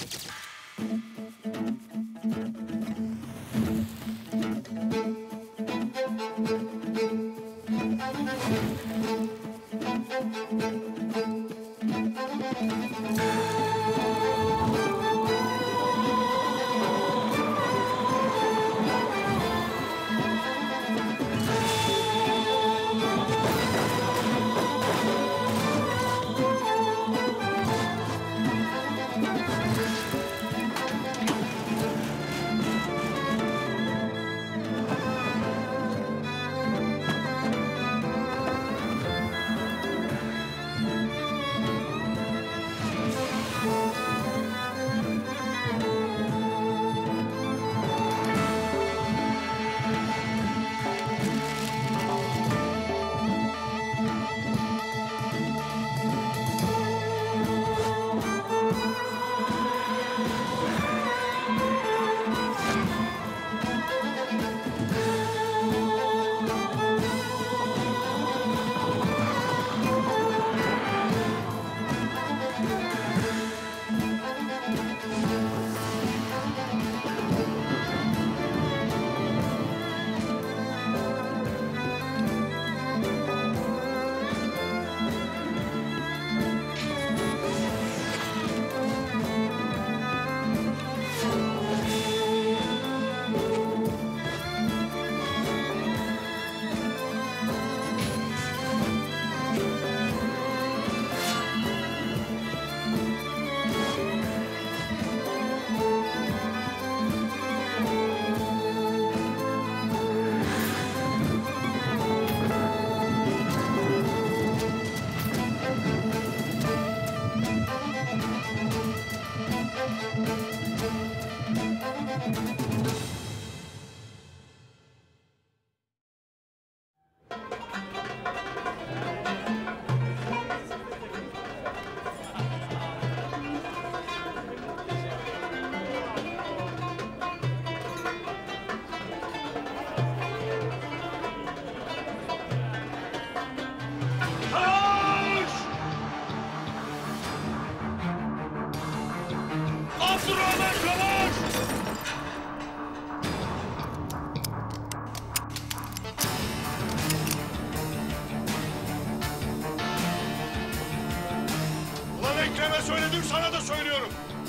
Ekrem'e söyledim, sana da söylüyorum.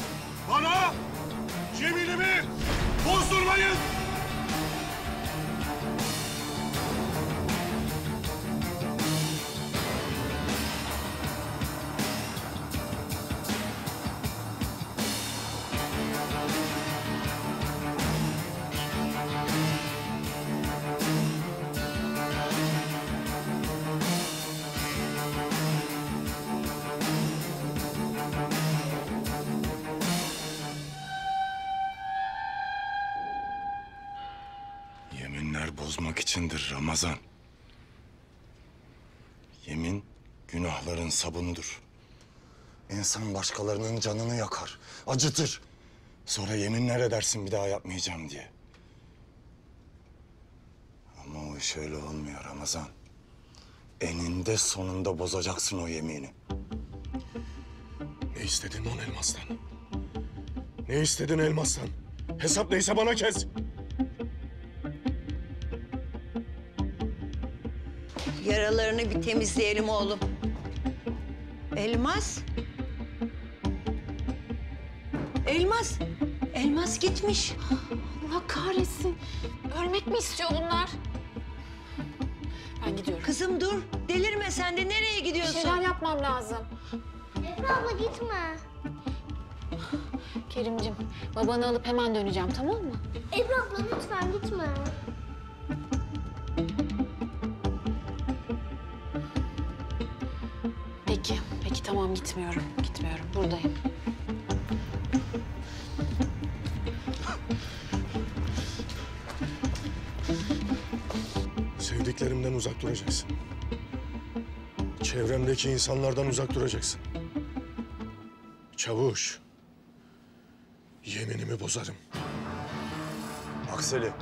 Bana yeminimi bozdurmayın. Yeminler bozmak içindir Ramazan. Yemin günahların sabunudur. İnsan başkalarının canını yakar, acıtır. Sonra yeminler edersin bir daha yapmayacağım diye. Ama o iş öyle olmuyor Ramazan. Eninde sonunda bozacaksın o yemini. Ne istedin lan Elmas'tan? Ne istedin Elmas'tan? Hesap neyse bana kes. Yaralarını bir temizleyelim oğlum. Elmas. Elmas. Elmas gitmiş. Allah kahretsin. Ölmek mi istiyor bunlar? Ben gidiyorum. Kızım dur. Delirme sen de. Nereye Bir gidiyorsun? şeyler yapmam lazım. Efe abla gitme. Kerimcim, babanı alıp hemen döneceğim, tamam mı? Efe abla lütfen gitme. Peki tamam gitmiyorum. Buradayım. Sevdiklerimden uzak duracaksın. Çevremdeki insanlardan uzak duracaksın. Çavuş, yeminimi bozarım. Akseli,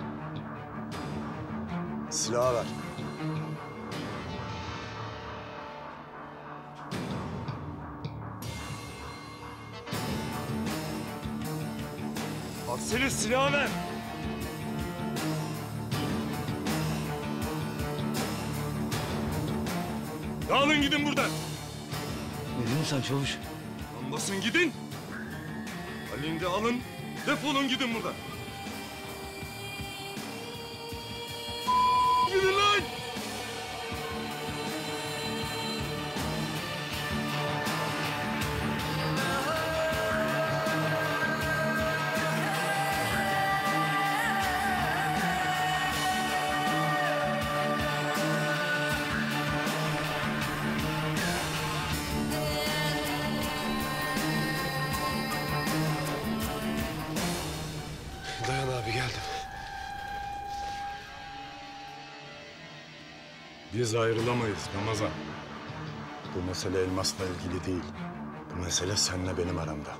silahı ver. Senin silahı ver. Dağılın gidin buradan. Ne diyorsun sen çavuş? Lan basın gidin. Ali'ni de alın. Defolun gidin buradan. Gidin lan. Dayan abi geldim. Biz ayrılamayız Ramazan. Bu mesele elmasla ilgili değil. Bu mesele seninle benim aramda.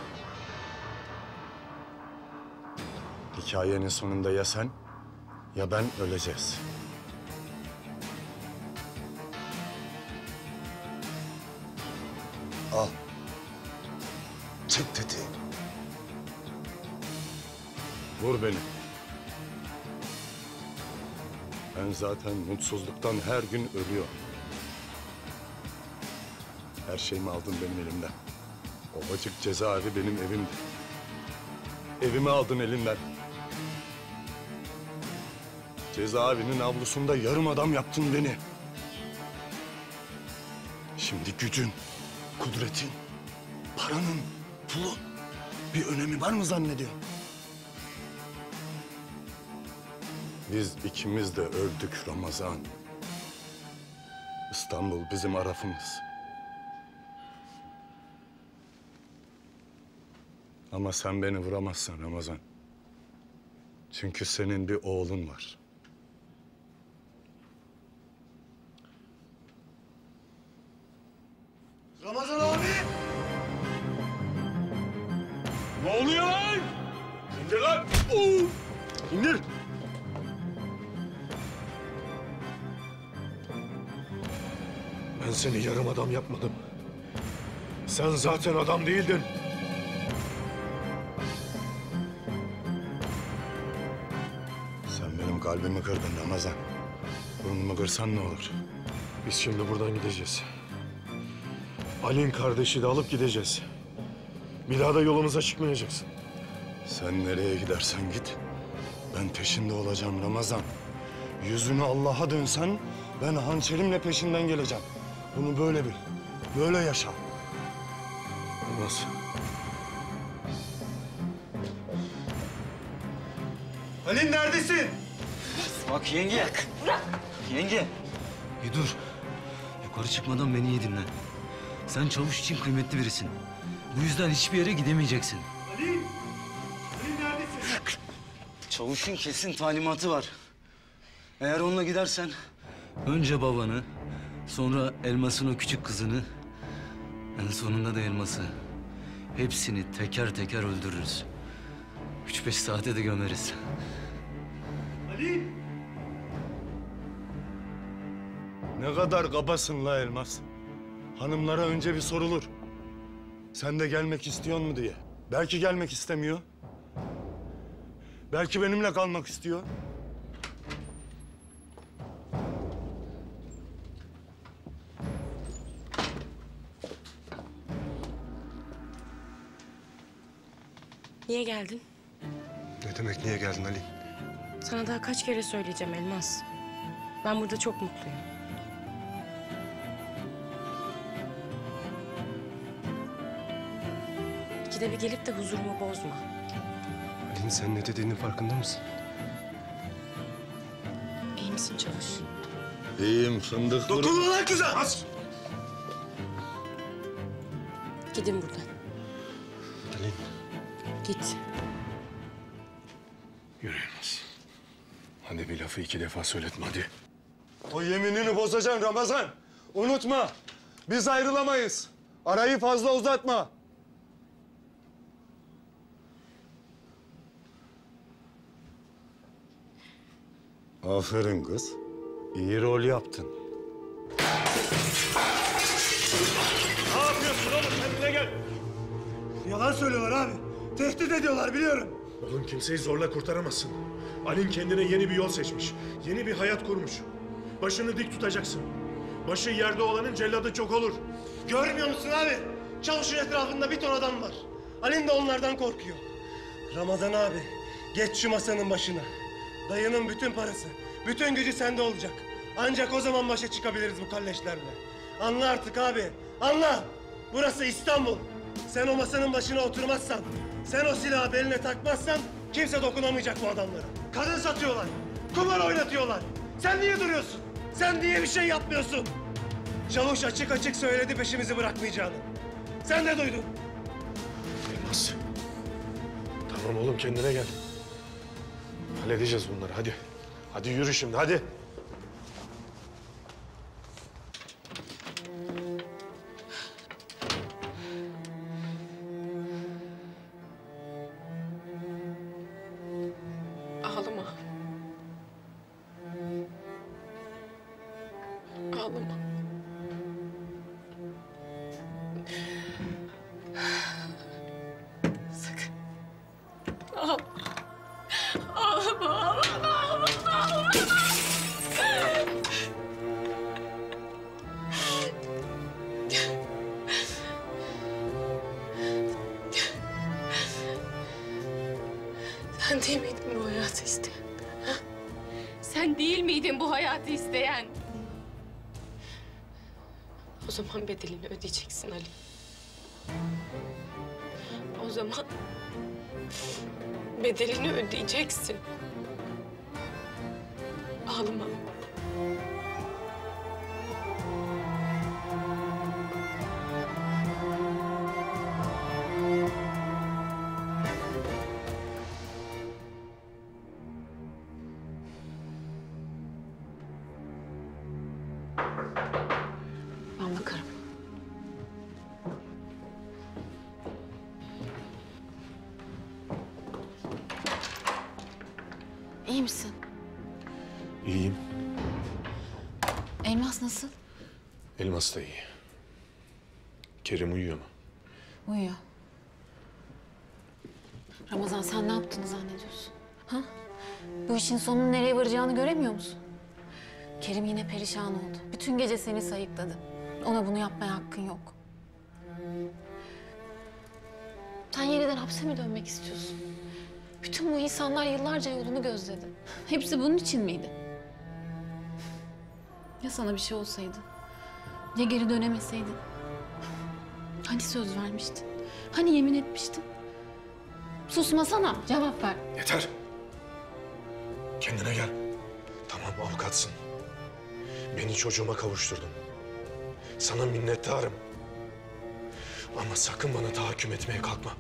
Hikayenin sonunda ya sen ya ben öleceğiz. Al. Çek tetiği. Vur beni. Ben zaten mutsuzluktan her gün ölüyorum. Her şeyimi aldın benim elimden. Ovacık cezaevi benim evimdi. Evimi aldın elinden. Cezaevinin avlusunda yarım adam yaptın beni. Şimdi gücün, kudretin, paranın, pulun bir önemi var mı zannediyorsun? Biz ikimiz de öldük Ramazan. İstanbul bizim arafımız. Ama sen beni vuramazsın Ramazan. Çünkü senin bir oğlun var. Ramazan abi! Ne oluyor lan? İndir lan! İndir! Ben seni yarım adam yapmadım. Sen zaten adam değildin. Sen benim kalbimi kırdın Ramazan. Burnumu kırsan ne olur? Biz şimdi buradan gideceğiz. Ali'nin kardeşi de alıp gideceğiz. Bir daha da yolumuza çıkmayacaksın. Sen nereye gidersen git. Ben peşinde olacağım Ramazan. Yüzünü Allah'a dönsen ben hançerimle peşinden geleceğim. Bunu böyle bil. Böyle yaşa. Olmaz. Ali neredesin? Bak yenge. Bırak. Yenge. Bir dur. Yukarı çıkmadan beni iyi dinle. Sen çavuş için kıymetli birisin. Bu yüzden hiçbir yere gidemeyeceksin. Ali! Ali neredesin? Çavuşun kesin talimatı var. Eğer onunla gidersen önce babanı, sonra Elmas'ın o küçük kızını, en sonunda da Elmas'ı. Hepsini teker teker öldürürüz. 3-5 saate de gömeriz. Ali! Ne kadar kabasın la Elmas. Hanımlara önce bir sorulur. Sen de gelmek istiyor mu diye. Belki gelmek istemiyor. Belki benimle kalmak istiyor. Niye geldin? Ne demek niye geldin Ali? Sana daha kaç kere söyleyeceğim Elmas. Ben burada çok mutluyum. İkide bir gelip de huzurumu bozma. Ali'nin sen ne dediğinin farkında mısın? İyi misin Çavuş? İyiyim fındık. Dokunma lan kıza! As! Gidin buradan. Ali, Git. yürüyemez. Hadi bir lafı 2 defa söyletme hadi. O yeminini bozacaksın Ramazan. Unutma. Biz ayrılamayız. Arayı fazla uzatma. Aferin kız. İyi rol yaptın. Ne yapıyorsun oğlum? Kendine gel. Yalan söylüyorlar abi. Tehdit ediyorlar biliyorum. Oğlum kimseyi zorla kurtaramazsın. Alin kendine yeni bir yol seçmiş. Yeni bir hayat kurmuş. Başını dik tutacaksın. Başı yerde olanın celladı çok olur. Görmüyor musun abi? Çavuşun etrafında bir ton adam var. Alin de onlardan korkuyor. Ramazan abi, geç şu masanın başına. Dayının bütün parası, bütün gücü sende olacak. Ancak o zaman başa çıkabiliriz bu kalleşlerle. Anla artık abi, anla! Burası İstanbul. Sen o masanın başına oturmazsan, sen o silahı beline takmazsan kimse dokunamayacak bu adamlara. Kadın satıyorlar, kumar oynatıyorlar. Sen niye duruyorsun? Sen niye bir şey yapmıyorsun? Çavuş açık açık söyledi peşimizi bırakmayacağını. Sen de duydun. Elmas. Tamam oğlum kendine gel. Halledeceğiz bunları hadi. Hadi yürü şimdi hadi. Ağlama. Ağlama. Sakın. Ağlama. Ağlama, ağlama, ağlama, ağlama. Sen değil miydin bu hayatı isteyen? Ha? Sen değil miydin bu hayatı isteyen? O zaman bedelini ödeyeceksin Ali. O zaman bedelini ödeyeceksin. Ağlama. Ben bakarım. İyi misin? İyiyim. Elmas nasıl? Elmas da iyi. Kerim uyuyor mu? Uyuyor. Ramazan sen ne yaptığını zannediyorsun? Ha? Bu işin sonunun nereye varacağını göremiyor musun? Kerim yine perişan oldu. Bütün gece seni sayıkladı. Ona bunu yapmaya hakkın yok. Sen yeniden hapse mi dönmek istiyorsun? Bütün bu insanlar yıllarca yolunu gözledi. Hepsi bunun için miydi? Ya sana bir şey olsaydı? Ya geri dönemeseydin? Hani söz vermiştin? Hani yemin etmiştin? Susmasana, cevap ver. Yeter. Kendine gel. Tamam avukatsın. Beni çocuğuma kavuşturdun. Sana minnettarım. Ama sakın bana tahakküm etmeye kalkma.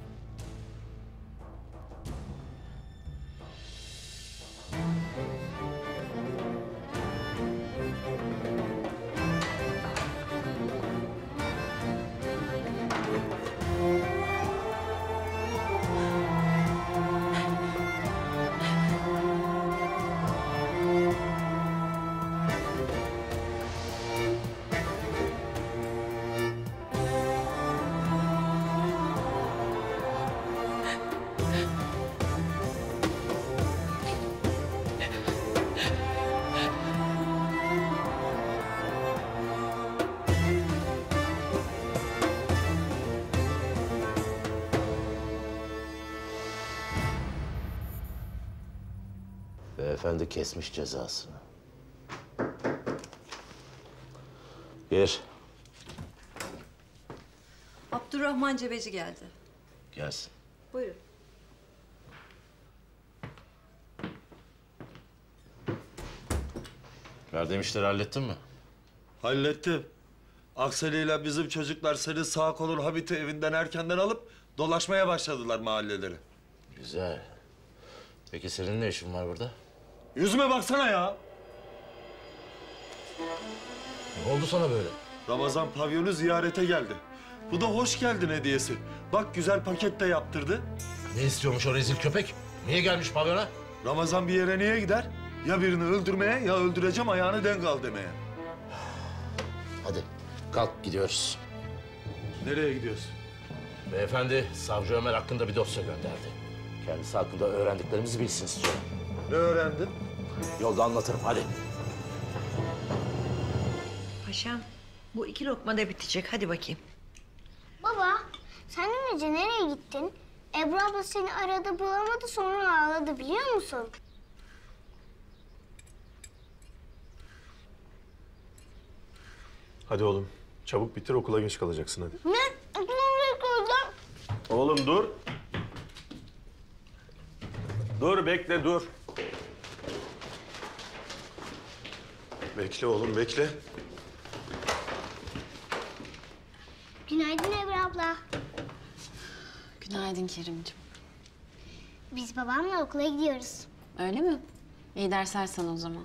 Beyefendi kesmiş cezasını. Gir. Abdurrahman Cebeci geldi. Gelsin. Buyurun. Verdiğim işleri hallettin mi? Hallettim. Akseli ile bizim çocuklar senin sağ kolun Habit'i evinden erkenden alıp dolaşmaya başladılar mahalleleri. Güzel. Peki senin ne işin var burada? Yüzüme baksana ya. Ne oldu sana böyle? Ramazan pavyonu ziyarete geldi. Bu da hoş geldin hediyesi. Bak güzel paket de yaptırdı. Ne istiyormuş o rezil köpek? Niye gelmiş pavyona? Ramazan bir yere niye gider? Ya birini öldürmeye ya öldüreceğim ayağını denk al demeye. Hadi kalk gidiyoruz. Nereye gidiyorsun? Beyefendi savcı Ömer hakkında bir dosya gönderdi. Kendisi hakkında öğrendiklerimizi bilsin istiyorum. Ne öğrendin? Yolda anlatırım, hadi. Paşam, bu 2 lokma da bitecek. Hadi bakayım. Baba, sen dün gece nereye gittin? Ebru abla seni aradı bulamadı sonra ağladı biliyor musun? Hadi oğlum. Çabuk bitir okula geç kalacaksın hadi. Ne? Okula koydum. Oğlum dur. Dur bekle dur. Bekle oğlum bekle. Günaydın Ebru abla. Günaydın Kerimciğim. Biz babamla okula gidiyoruz. Öyle mi? İyi dersler sana o zaman.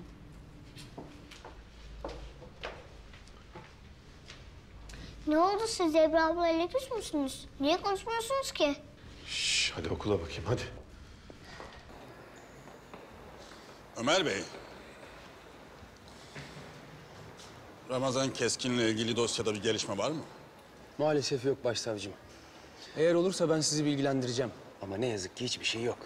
Ne oldu siz Ebru ablayla küs müsünüz? Niye konuşmuyorsunuz ki? Şş, hadi okula bakayım hadi. Ömer Bey. Ramazan Keskin'le ilgili dosyada bir gelişme var mı? Maalesef yok başsavcım. Eğer olursa ben sizi bilgilendireceğim. Ama ne yazık ki hiçbir şey yok.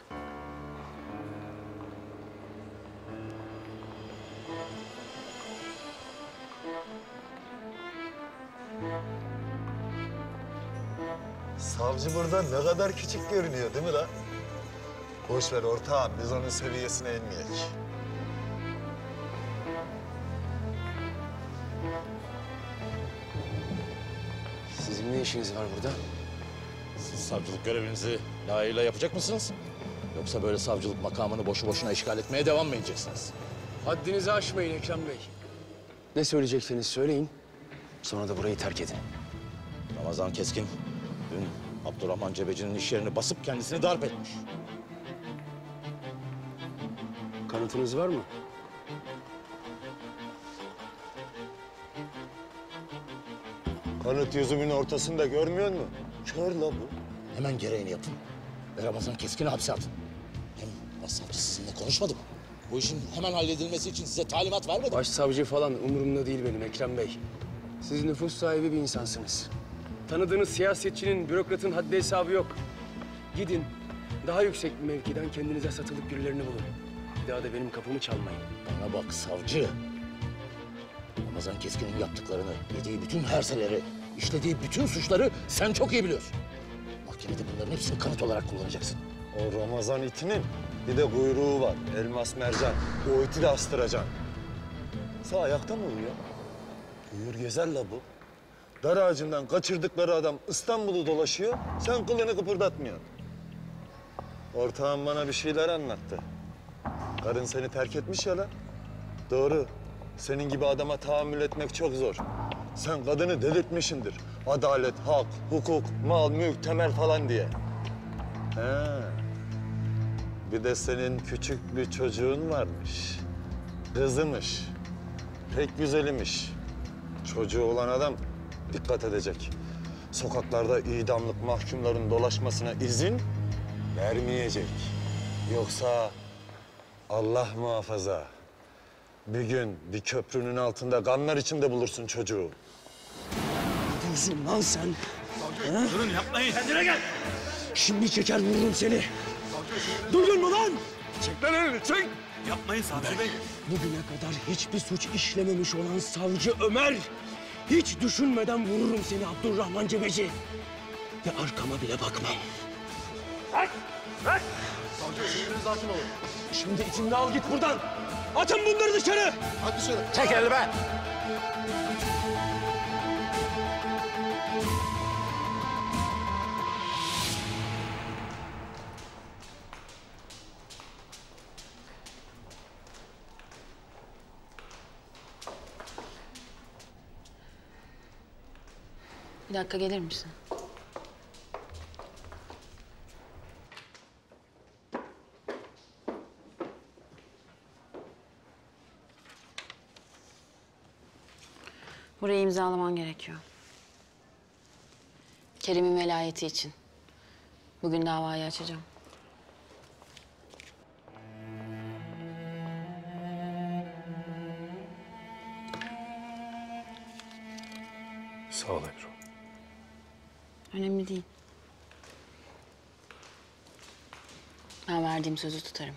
Savcı burada ne kadar küçük görünüyor değil mi lan? Boş ver ortağım, biz onun seviyesine inmeyek. Sizin ne işiniz var burada? Siz savcılık görevinizi layığıyla yapacak mısınız? Yoksa böyle savcılık makamını boşu boşuna işgal etmeye devam mı edeceksiniz? Haddinizi aşmayın Ekrem Bey. Ne söyleyecekseniz söyleyin. Sonra da burayı terk edin. Ramazan Keskin dün Abdurrahman Cebeci'nin iş yerini basıp kendisini darp etmiş. Kanıtınız var mı? Kanıt yüzümün ortasında görmüyor musun? Kör la bu. Hemen gereğini yapın ve Ramazan Keskin'i hapse atın. Hem başsavcı sizinle konuşmadı mı? Bu işin hemen halledilmesi için size talimat vermedi mi? Başsavcı falan umurumda değil benim Ekrem Bey. Siz nüfus sahibi bir insansınız. Tanıdığınız siyasetçinin, bürokratın haddi hesabı yok. Gidin, daha yüksek bir mevkiden kendinize satılık birilerini bulun. Bir daha da benim kapımı çalmayın. Bana bak savcı. Ramazan Keskin'in yaptıklarını, yediği bütün herseleri, işlediği bütün suçları sen çok iyi biliyorsun. Mahkemede bunların hepsini kanıt olarak kullanacaksın. O Ramazan itinin bir de kuyruğu var. Elmas mercan. O iti de astıracaksın. Sağ ayakta mı uyuyor? Uyur gezer la bu. Dar ağacından kaçırdıkları adam İstanbul'u dolaşıyor. Sen kılını kıpırdatmıyorsun. Ortağım bana bir şeyler anlattı. Karın seni terk etmiş ya lan. Doğru. Senin gibi adama tahammül etmek çok zor. Sen kadını delirtmişsindir. Adalet, hak, hukuk, mal, mülk, temel falan diye. He. Bir de senin küçük bir çocuğun varmış. Kızımış. Pek güzelimiş. Çocuğu olan adam dikkat edecek. Sokaklarda idamlık mahkumların dolaşmasına izin vermeyecek. Yoksa Allah muhafaza bir gün bir köprünün altında kanlar içinde bulursun çocuğu. Ne diyorsun lan sen? Durun yapmayın. Kendine gel. Şimdi çeker vururum seni. Duydun mu lan? Çek lan elini çek. Yapmayın Savcı Bey. Bugüne kadar hiçbir suç işlememiş olan savcı Ömer. Hiç düşünmeden vururum seni Abdurrahman Cebeci. Ve arkama bile bakmam. Savcı şimdi sakin olun. Şimdi içimde al git buradan. Atın bunları dışarı. Hadi dışarı. Çek elini be! Bir dakika gelir misin? Burayı imzalaman gerekiyor. Kerim'in velayeti için. Bugün davayı açacağım. Sağ ol Ebru. Önemli değil. Ben verdiğim sözü tutarım.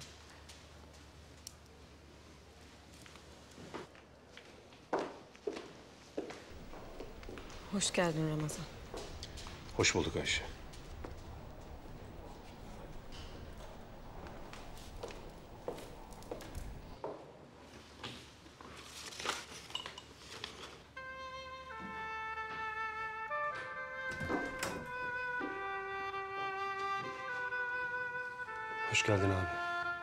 Hoş geldin Ramazan. Hoş bulduk Ayşe. Hoş geldin abi.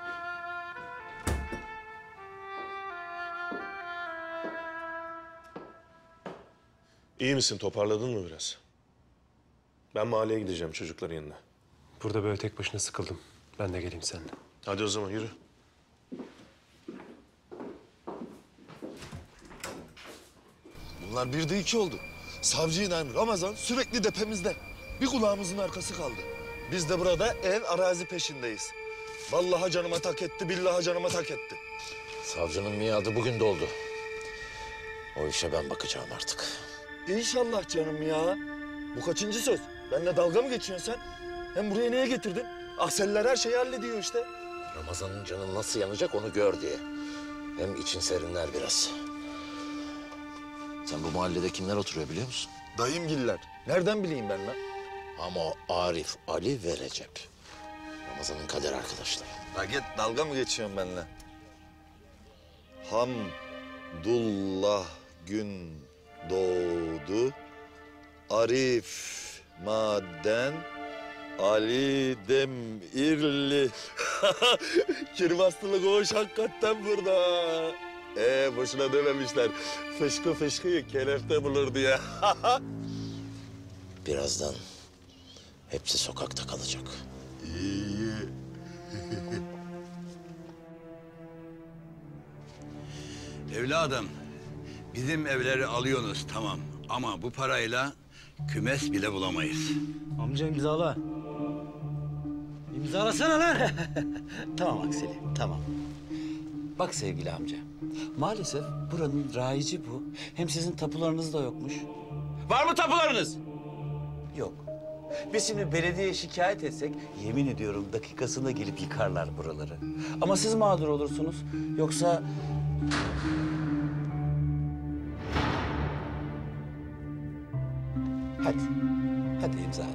İyi misin? Toparladın mı biraz? Ben mahalleye gideceğim çocukların yanına. Burada böyle tek başına sıkıldım. Ben de geleyim seninle. Hadi o zaman yürü. Bunlar bir de iki oldu. Savcıyla Ramazan sürekli tepemizde. Bir kulağımızın arkası kaldı. Biz de burada ev arazi peşindeyiz. Vallahi canıma tak etti, billahi canıma tak etti. Savcının miadı bugün doldu. O işe ben bakacağım artık. İnşallah canım ya. Bu kaçıncı söz? Benimle dalga mı geçiyorsun sen? Hem buraya niye getirdin? Akseller her şeyi hallediyor işte. Ramazan'ın canı nasıl yanacak onu gör diye. Hem için serinler biraz. Sen bu mahallede kimler oturuyor biliyor musun? Dayımgiller. Nereden bileyim ben lan? Ama o Arif, Ali ve Recep. Ramazan'ın kader arkadaşları. Ha git dalga mı geçiyorsun benimle? Hamdullah gün doğdu. Arif maden Ali Demirli. Kirbastılık o iş hakikaten burada. Boşuna dememişler. Fışkı fışkıyı kelepte bulur diye. Birazdan hepsi sokakta kalacak. İyi. Evladım, bizim evleri alıyorsunuz tamam. Ama bu parayla kümes bile bulamayız. Amca imzala. İmzalasana lan. Tamam Akseli, tamam. Bak sevgili amca, maalesef buranın raici bu. Hem sizin tapularınız da yokmuş. Var mı tapularınız? Yok. Biz şimdi belediyeye şikayet etsek, yemin ediyorum dakikasında gelip yıkarlar buraları. Ama siz mağdur olursunuz. Yoksa... Hadi, hadi imzala.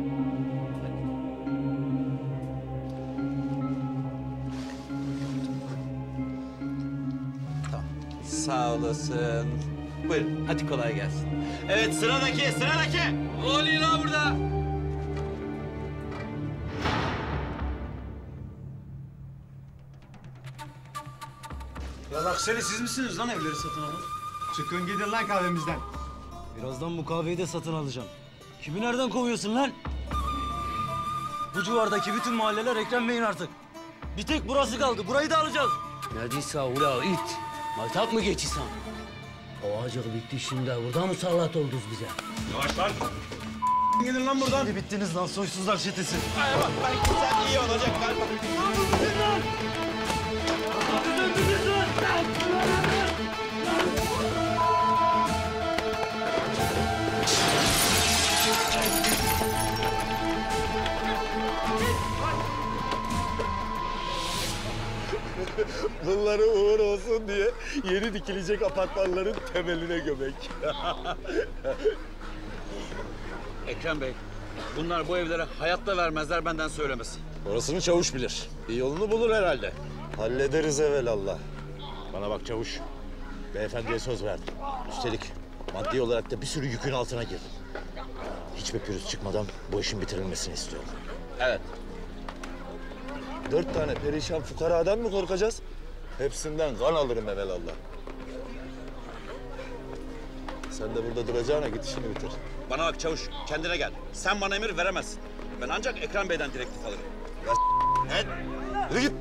Sağ olasın. Buyurun, hadi kolay gelsin. Evet, sıradaki, sıradaki. Ne oluyor lan burada? Ya Akseli siz misiniz lan evleri satın alan? Çıkın gidin lan kahvemizden. Birazdan bu kahveyi de satın alacağım. Kimi nereden kovuyorsun lan? Bu civardaki bütün mahalleler Ekrem Bey'in artık. Bir tek burası kaldı. Burayı da alacağız. Neredeyse ula it. Maytap mı geçiyorsun? Ovacık bitti şimdi. Burada musallat oldunuz bize. Yavaş lan. Gidin lan buradan. Hadi bittiniz lan soysuzlar çetesi. Ay bak belki sen iyi olacak galiba. Bunları uğur olsun diye yeni dikilecek apartmanların temeline gömek. Ekrem Bey, bunlar bu evlere hayatta vermezler benden söylemesi. Orasını çavuş bilir. Bir yolunu bulur herhalde. Hallederiz evelallah. Bana bak çavuş. Beyefendiye söz verdim. Üstelik maddi olarak da bir sürü yükün altına girdim. Hiçbir pürüz çıkmadan bu işin bitirilmesini istiyorum. Evet. 4 tane perişan fukaradan mı korkacağız? Hepsinden kan alırım evelallah. Sen de burada duracağına git işini bitir. Bana bak çavuş, kendine gel. Sen bana emir veremezsin. Ben ancak Ekrem Bey'den direktif alırım. Evet. Yürü git.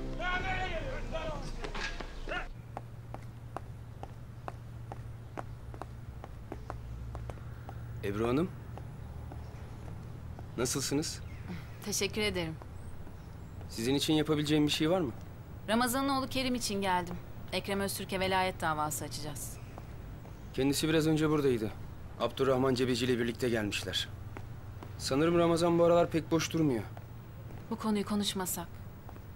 Ebru Hanım. Nasılsınız? Teşekkür ederim. Sizin için yapabileceğim bir şey var mı? Ramazan'ın oğlu Kerim için geldim. Ekrem Öztürk'e velayet davası açacağız. Kendisi biraz önce buradaydı. Abdurrahman Cebeci ile birlikte gelmişler. Sanırım Ramazan bu aralar pek boş durmuyor. Bu konuyu konuşmasak.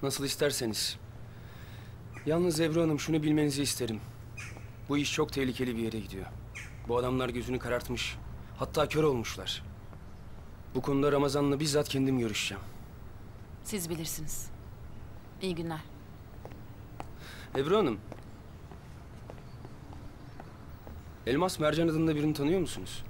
Nasıl isterseniz. Yalnız Ebru Hanım şunu bilmenizi isterim. Bu iş çok tehlikeli bir yere gidiyor. Bu adamlar gözünü karartmış. Hatta kör olmuşlar. Bu konuda Ramazan'la bizzat kendim görüşeceğim. Siz bilirsiniz. İyi günler. Ebru Hanım. Elmas Mercan adında birini tanıyor musunuz?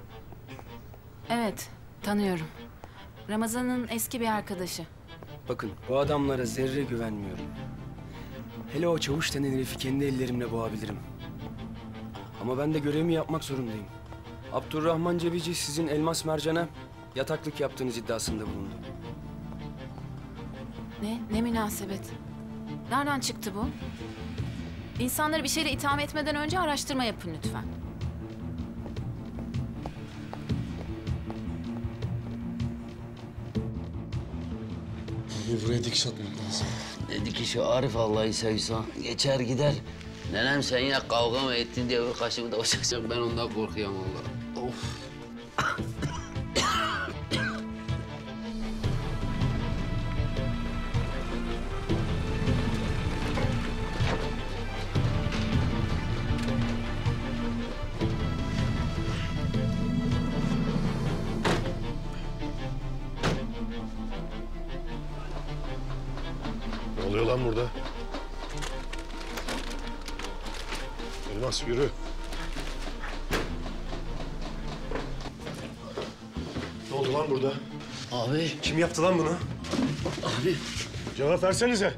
Evet, tanıyorum. Ramazan'ın eski bir arkadaşı. Bakın bu adamlara zerre güvenmiyorum. Hele o çavuş denen herifi kendi ellerimle boğabilirim. Ama ben de görevimi yapmak zorundayım. Abdurrahman Cebeci sizin Elmas Mercan'a yataklık yaptığınız iddiasında bulundu. Ne münasebet. Nereden çıktı bu? İnsanları bir şeyle itham etmeden önce araştırma yapın lütfen. Buraya dikiş atmak lazım. Ne dikişi Arif Allah'ı seversen. Geçer gider. Nenem sen ya kavga mı ettin diye bir kaşımı da başlayacak. Ben ondan korkuyorum vallahi. Of. Ne oluyor lan burada? Elmas yürü. Ne oldu lan burada? Abi. Kim yaptı lan bunu? Abi. Cevap versenize.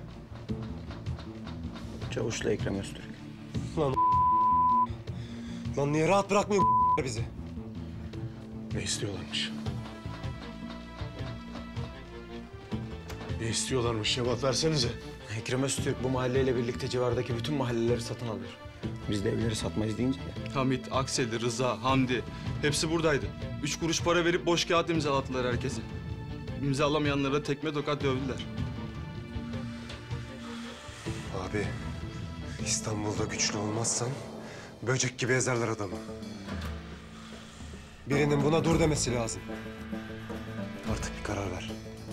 Çavuşla Ekrem Öztürk. Lan niye rahat bırakmıyor bizi? Ne istiyorlarmış? Ne istiyorlarmış? Cevap versenize. Ekrem Öztürk bu mahalleyle birlikte civardaki bütün mahalleleri satın alıyor. Biz de evleri satmayız deyince ya. Hamit, Akseli, Rıza, Hamdi hepsi buradaydı. 3 kuruş para verip boş kağıt imzalattılar herkese. İmzalamayanlara tekme tokat dövdüler. Abi, İstanbul'da güçlü olmazsan böcek gibi ezerler adamı. Birinin buna dur demesi lazım. Artık bir karar ver.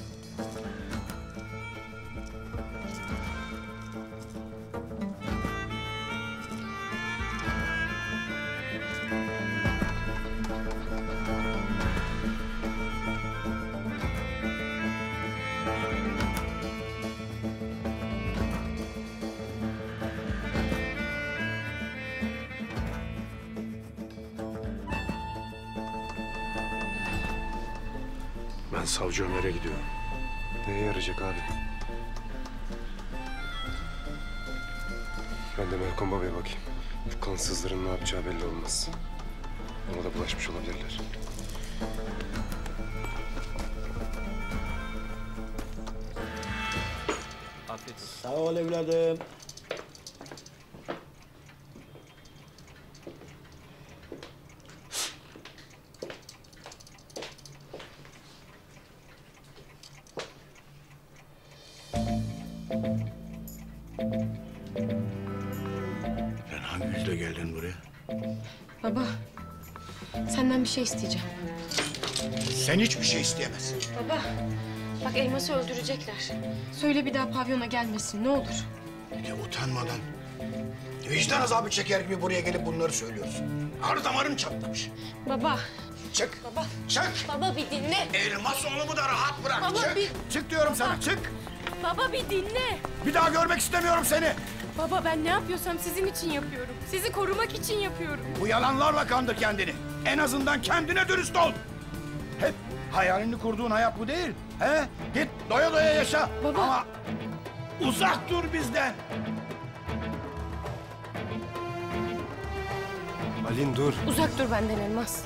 Ben Savcı Ömer'e gidiyorum. Neye yarayacak abi? Ben de Melkom Baba'ya bakayım. Bu kansızların ne yapacağı belli olmaz. Ona da bulaşmış olabilirler. Afiyet olsun. Sağ ol evladım. Sen hangi yüzle geldin buraya? Baba, senden bir şey isteyeceğim. Sen hiçbir şey isteyemezsin. Baba, bak Elmas'ı öldürecekler. Söyle bir daha pavyona gelmesin, ne olur. Bir de utanmadan, vicdan azabı çeker gibi buraya gelip bunları söylüyorsun. Ağrı damarın çatlamış. Baba. Çık. Baba. Çık. Baba bir dinle. Elmas oğlumu da rahat bırak. Baba, çık. bir- Çık diyorum sana, çık. Baba bir dinle. Bir daha görmek istemiyorum seni. Baba ben ne yapıyorsam sizin için yapıyorum. Sizi korumak için yapıyorum. Bu yalanlarla kandır kendini. En azından kendine dürüst ol. Hep hayalini kurduğun hayat bu değil. He? Git doya doya yaşa. Baba. Ama uzak dur bizden. Alin dur. Uzak dur benden Elmas.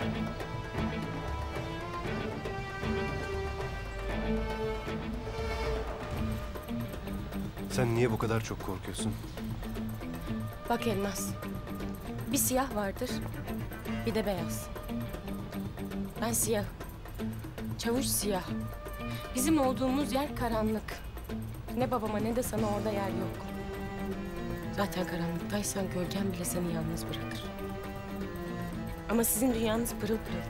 Sen niye bu kadar çok korkuyorsun? Bak Elmas. Bir siyah vardır, bir de beyaz. Ben siyah. Çavuş siyah. Bizim olduğumuz yer karanlık. Ne babama ne de sana orada yer yok. Zaten karanlıktaysan gölgen bile seni yalnız bırakır. Ama sizin dünyanız pırıl pırıl.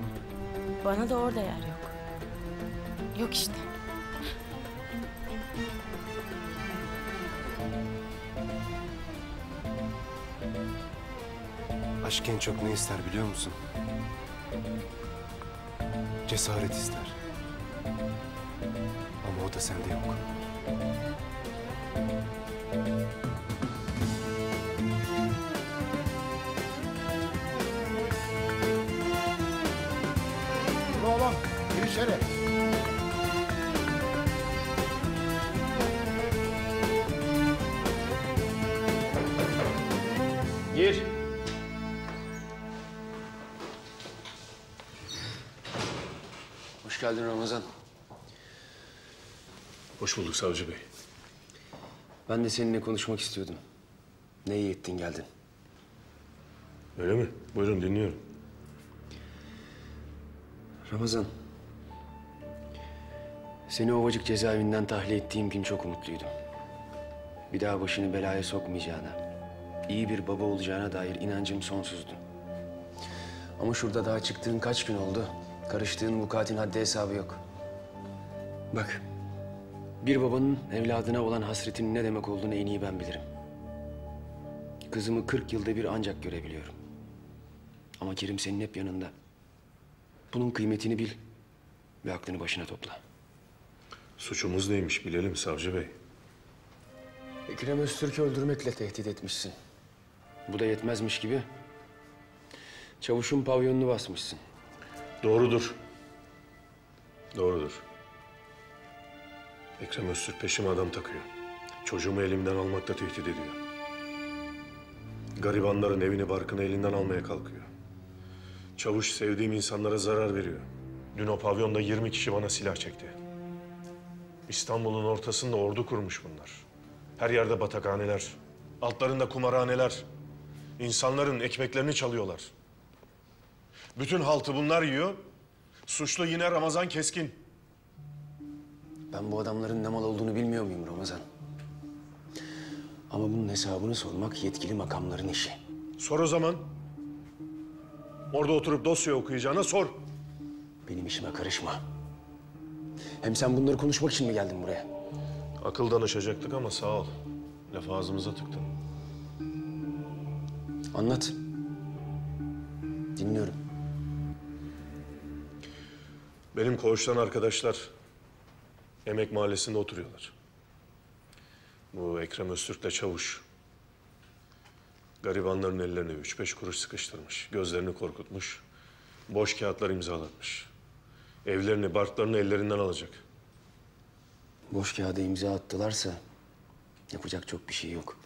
Bana da orada yer yok. Yok işte. Aşk en çok ne ister biliyor musun? Cesaret ister. Ama o da sende yok. Dur oğlum, gir içeri. Gir. Hoş geldin Ramazan. Hoş bulduk savcı bey. Ben de seninle konuşmak istiyordum. Ne iyi ettin geldin. Öyle mi? Buyurun dinliyorum. Ramazan. Seni Ovacık cezaevinden tahliye ettiğim gün çok umutluydum. Bir daha başını belaya sokmayacağına, iyi bir baba olacağına dair inancım sonsuzdu. Ama şurada daha çıktığın kaç gün oldu? Karıştığın vukuatın haddi hesabı yok. Bak, bir babanın evladına olan hasretinin ne demek olduğunu en iyi ben bilirim. Kızımı 40 yılda bir ancak görebiliyorum. Ama Kerim senin hep yanında. Bunun kıymetini bil ve aklını başına topla. Suçumuz neymiş bilelim savcı bey. Ekrem Öztürk'ü öldürmekle tehdit etmişsin. Bu da yetmezmiş gibi Çavuş'un pavyonunu basmışsın. Doğrudur. Doğrudur. Ekrem Öztürk peşime adam takıyor. Çocuğumu elimden almakla tehdit ediyor. Garibanların evini barkını elinden almaya kalkıyor. Çavuş sevdiğim insanlara zarar veriyor. Dün o pavyonda 20 kişi bana silah çekti. İstanbul'un ortasında ordu kurmuş bunlar. Her yerde batakhaneler, altlarında kumarhaneler. İnsanların ekmeklerini çalıyorlar. Bütün haltı bunlar yiyor. Suçlu yine Ramazan Keskin. Ben bu adamların ne mal olduğunu bilmiyor muyum Ramazan? Ama bunun hesabını sormak yetkili makamların işi. Sor o zaman. Orada oturup dosya okuyacağına sor. Benim işime karışma. Hem sen bunları konuşmak için mi geldin buraya? Akıl danışacaktık ama sağ ol. Lafı ağzımıza tıktın. Anlat. Dinliyorum. Benim koğuştan arkadaşlar Emek Mahallesi'nde oturuyorlar. Bu Ekrem Öztürk'le Çavuş. Garibanların ellerine 3-5 kuruş sıkıştırmış. Gözlerini korkutmuş. Boş kağıtlar imzalatmış. Evlerini, barklarını ellerinden alacak. Boş kağıda imza attılarsa yapacak çok bir şey yok.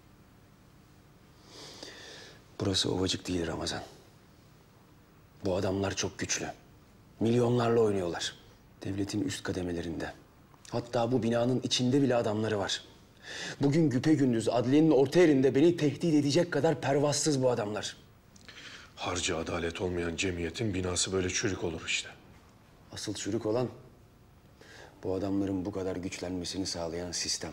Burası Ovacık değil Ramazan. Bu adamlar çok güçlü. Milyonlarla oynuyorlar. Devletin üst kademelerinde. Hatta bu binanın içinde bile adamları var. Bugün güpegündüz adliyenin orta yerinde beni tehdit edecek kadar pervasız bu adamlar. Harcı adalet olmayan cemiyetin binası böyle çürük olur işte. Asıl çürük olan bu adamların bu kadar güçlenmesini sağlayan sistem.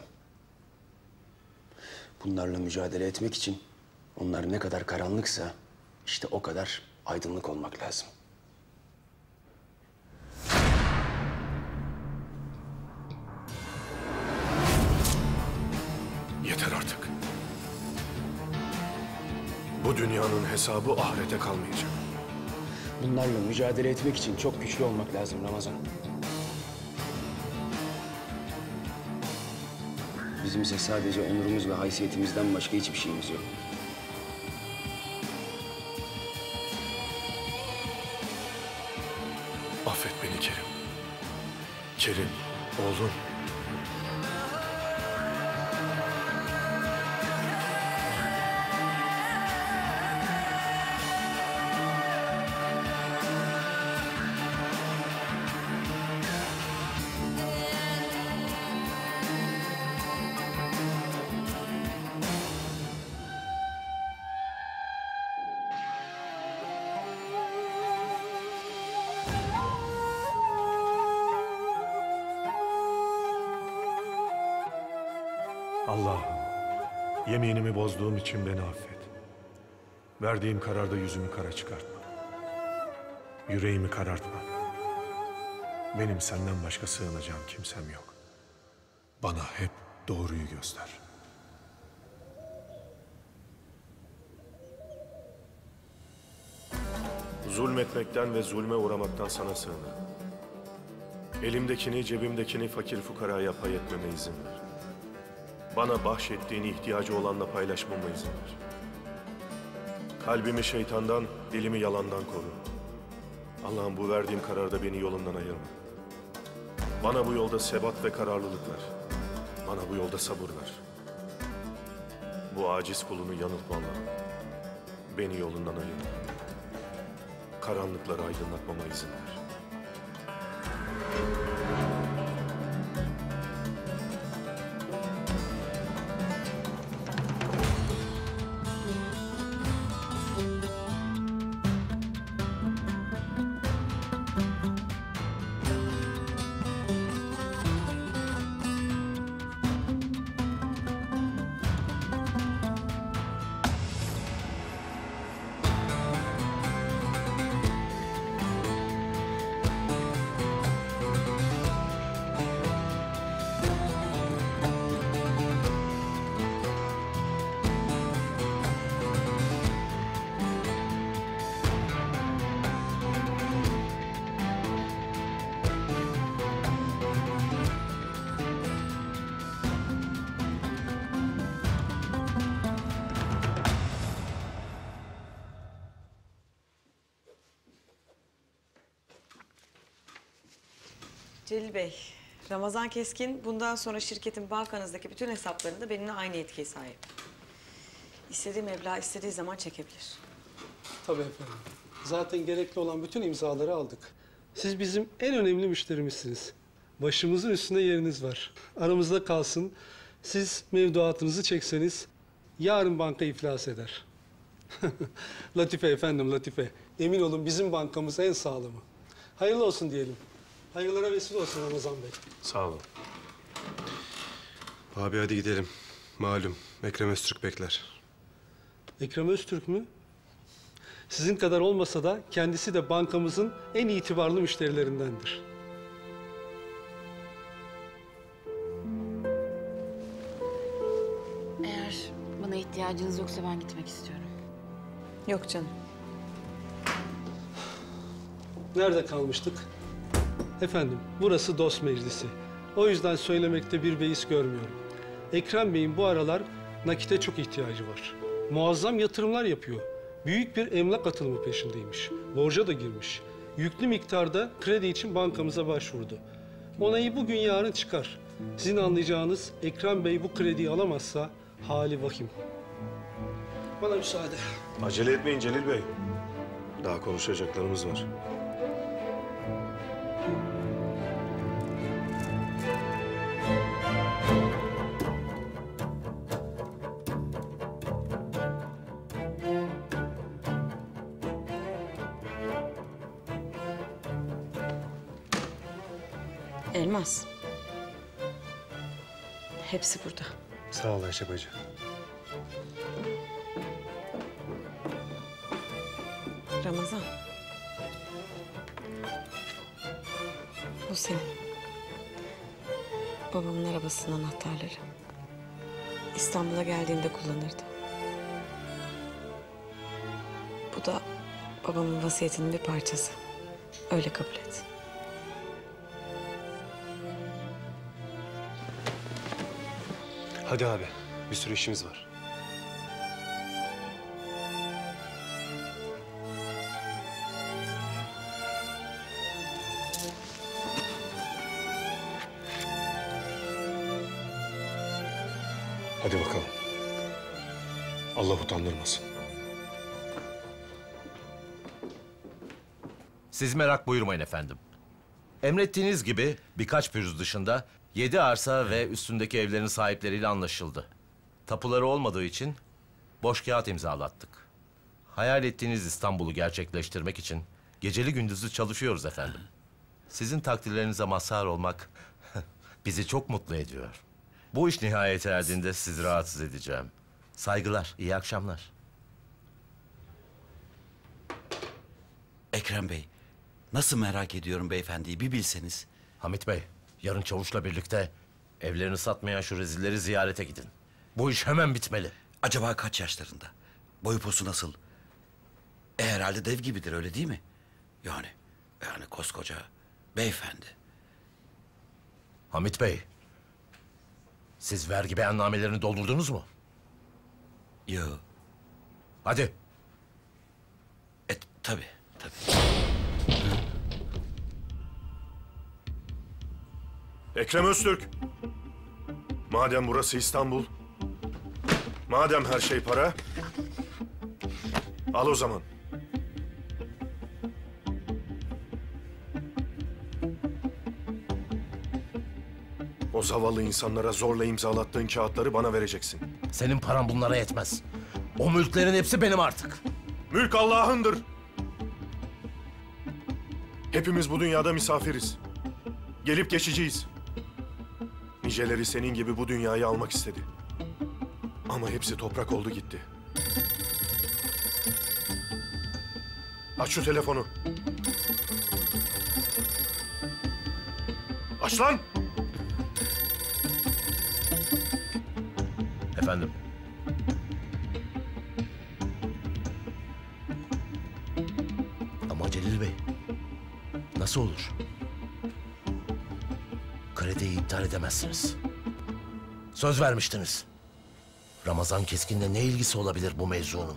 Bunlarla mücadele etmek için onlar ne kadar karanlıksa işte o kadar aydınlık olmak lazım. Yeter artık. Bu dünyanın hesabı ahirete kalmayacak. Bunlarla mücadele etmek için çok güçlü olmak lazım Ramazan. Bizim ise sadece onurumuz ve haysiyetimizden başka hiçbir şeyimiz yok. Affet beni Kerim. Kerim, oğlum. Allah'ım, yeminimi bozduğum için beni affet. Verdiğim kararda yüzümü kara çıkartma. Yüreğimi karartma. Benim senden başka sığınacağım kimsem yok. Bana hep doğruyu göster. Zulmetmekten ve zulme uğramaktan sana sığınırım. Elimdekini, cebimdekini fakir fukaraya pay etmeme izin ver. Bana bahşettiğini ihtiyacı olanla paylaşmama izin ver. Kalbimi şeytandan, dilimi yalandan koru. Allah'ım bu verdiğim kararda beni yolundan ayırma. Bana bu yolda sebat ve kararlılık ver. Bana bu yolda sabır ver. Bu aciz kulunu yanıltma Allah'ım. Beni yolundan ayırma. Karanlıkları aydınlatmama izin ver. Celil Bey, Ramazan Keskin bundan sonra şirketin bankanızdaki bütün hesaplarında benimle aynı yetkiye sahip. İstediği meblağı istediği zaman çekebilir. Tabii efendim. Zaten gerekli olan bütün imzaları aldık. Siz bizim en önemli müşterimizsiniz. Başımızın üstünde yeriniz var. Aramızda kalsın. Siz mevduatınızı çekseniz yarın banka iflas eder. Latife efendim, latife. Emin olun bizim bankamız en sağlamı. Hayırlı olsun diyelim. Hayırlara vesile olsun Ramazan Bey. Sağ olun. Abi hadi gidelim. Malum Ekrem Öztürk bekler. Ekrem Öztürk mü? Sizin kadar olmasa da kendisi de bankamızın en itibarlı müşterilerindendir. Eğer bana ihtiyacınız yoksa ben gitmek istiyorum. Yok canım. Nerede kalmıştık? Efendim, burası dost meclisi. O yüzden söylemekte bir beis görmüyorum. Ekrem Bey'in bu aralar nakite çok ihtiyacı var. Muazzam yatırımlar yapıyor. Büyük bir emlak atılımı peşindeymiş. Borca da girmiş. Yüklü miktarda kredi için bankamıza başvurdu. Onayı bugün yarın çıkar. Sizin anlayacağınız Ekrem Bey bu krediyi alamazsa hali vahim. Bana müsaade. Acele etmeyin Celil Bey. Daha konuşacaklarımız var. Elmas. Hepsi burada. Sağ ol Ayşe bacı. Ramazan. Bu senin. Babamın arabasının anahtarları. İstanbul'a geldiğinde kullanırdı. Bu da babamın vasiyetinin bir parçası. Öyle kabul et. Hadi abi. Bir sürü işimiz var. Hadi bakalım. Allah utandırmasın. Siz merak buyurmayın efendim. Emrettiğiniz gibi birkaç pürüz dışında 7 arsa ve üstündeki evlerin sahipleriyle anlaşıldı. Tapuları olmadığı için boş kağıt imzalattık. Hayal ettiğiniz İstanbul'u gerçekleştirmek için geceli gündüzlü çalışıyoruz efendim. Sizin takdirlerinize mazhar olmak bizi çok mutlu ediyor. Bu iş nihayete erdiğinde sizi rahatsız edeceğim. Saygılar, iyi akşamlar. Ekrem Bey, nasıl merak ediyorum beyefendiyi bir bilseniz. Hamit Bey, yarın Çavuş'la birlikte evlerini satmayan şu rezilleri ziyarete gidin. Bu iş hemen bitmeli. Acaba kaç yaşlarında? Boyu posu nasıl? Herhalde dev gibidir, öyle değil mi? Yani koskoca beyefendi. Hamit Bey, siz vergi beyannamelerini doldurdunuz mu? Yok. Hadi. Tabii. Ekrem Öztürk. Madem burası İstanbul, madem her şey para, al o zaman. O zavallı insanlara zorla imzalattığın kağıtları bana vereceksin. Senin paran bunlara yetmez. O mülklerin hepsi benim artık. Mülk Allah'ındır. Hepimiz bu dünyada misafiriz. Gelip geçeceğiz. Niceleri senin gibi bu dünyayı almak istedi. Ama hepsi toprak oldu gitti. Aç şu telefonu. Aç lan! Efendim? Ama Celil Bey, nasıl olur? Krediyi iptal edemezsiniz. Söz vermiştiniz. Ramazan Keskin'le ne ilgisi olabilir bu mevzunun?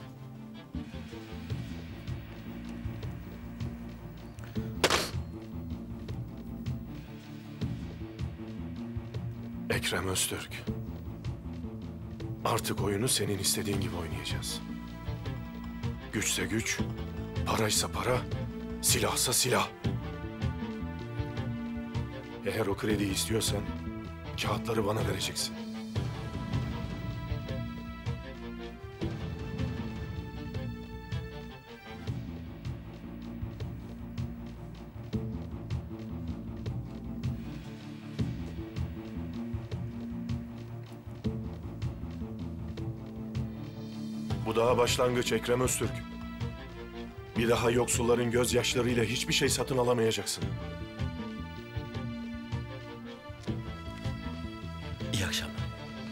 Ekrem Öztürk. Artık oyunu senin istediğin gibi oynayacağız. Güçse güç, paraysa para, silahsa silah. Eğer o krediyi istiyorsan, kağıtları bana vereceksin. Bu daha başlangıç Ekrem Öztürk. Bir daha yoksulların gözyaşlarıyla hiçbir şey satın alamayacaksın. İyi akşamlar.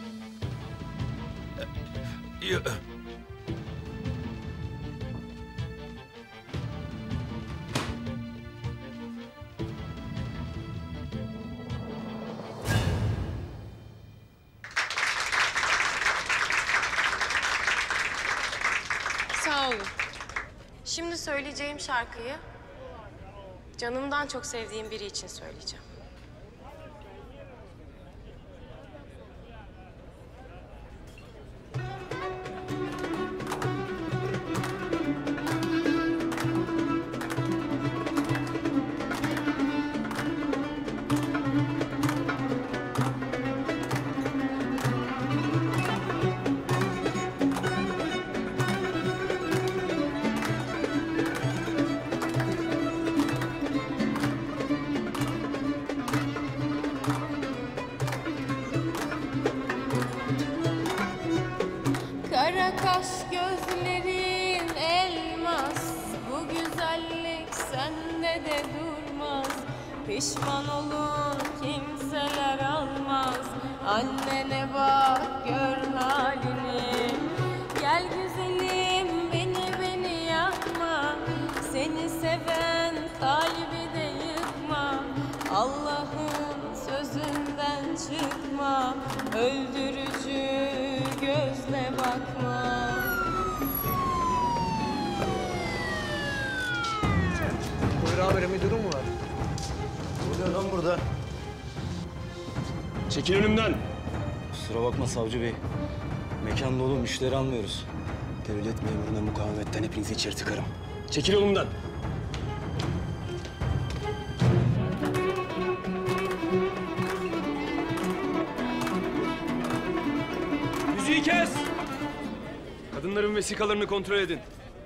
Sağ olun. Şimdi söyleyeceğim şarkıyı canımdan çok sevdiğim biri için söyleyeceğim. Kara kaş gözlerin elmas, bu güzellik sende de durmaz. Pişman olur kimseler almaz, annene bak gör halini. Gel güzelim beni yakma, seni seven kalbi de yıkma. Allah'ın sözünden çıkma, öldürücü gözle bakma. Buyur amirim, bir durum mu var? Ne oluyor lan burada? Çekil önümden. Kusura bakma savcı bey. Mekan dolu, müşteri almıyoruz. Devlet memuruna mukavemetten hepinizi içeri tıkarım. Çekil yolumdan. Müziği kes! Kadınların vesikalarını kontrol edin.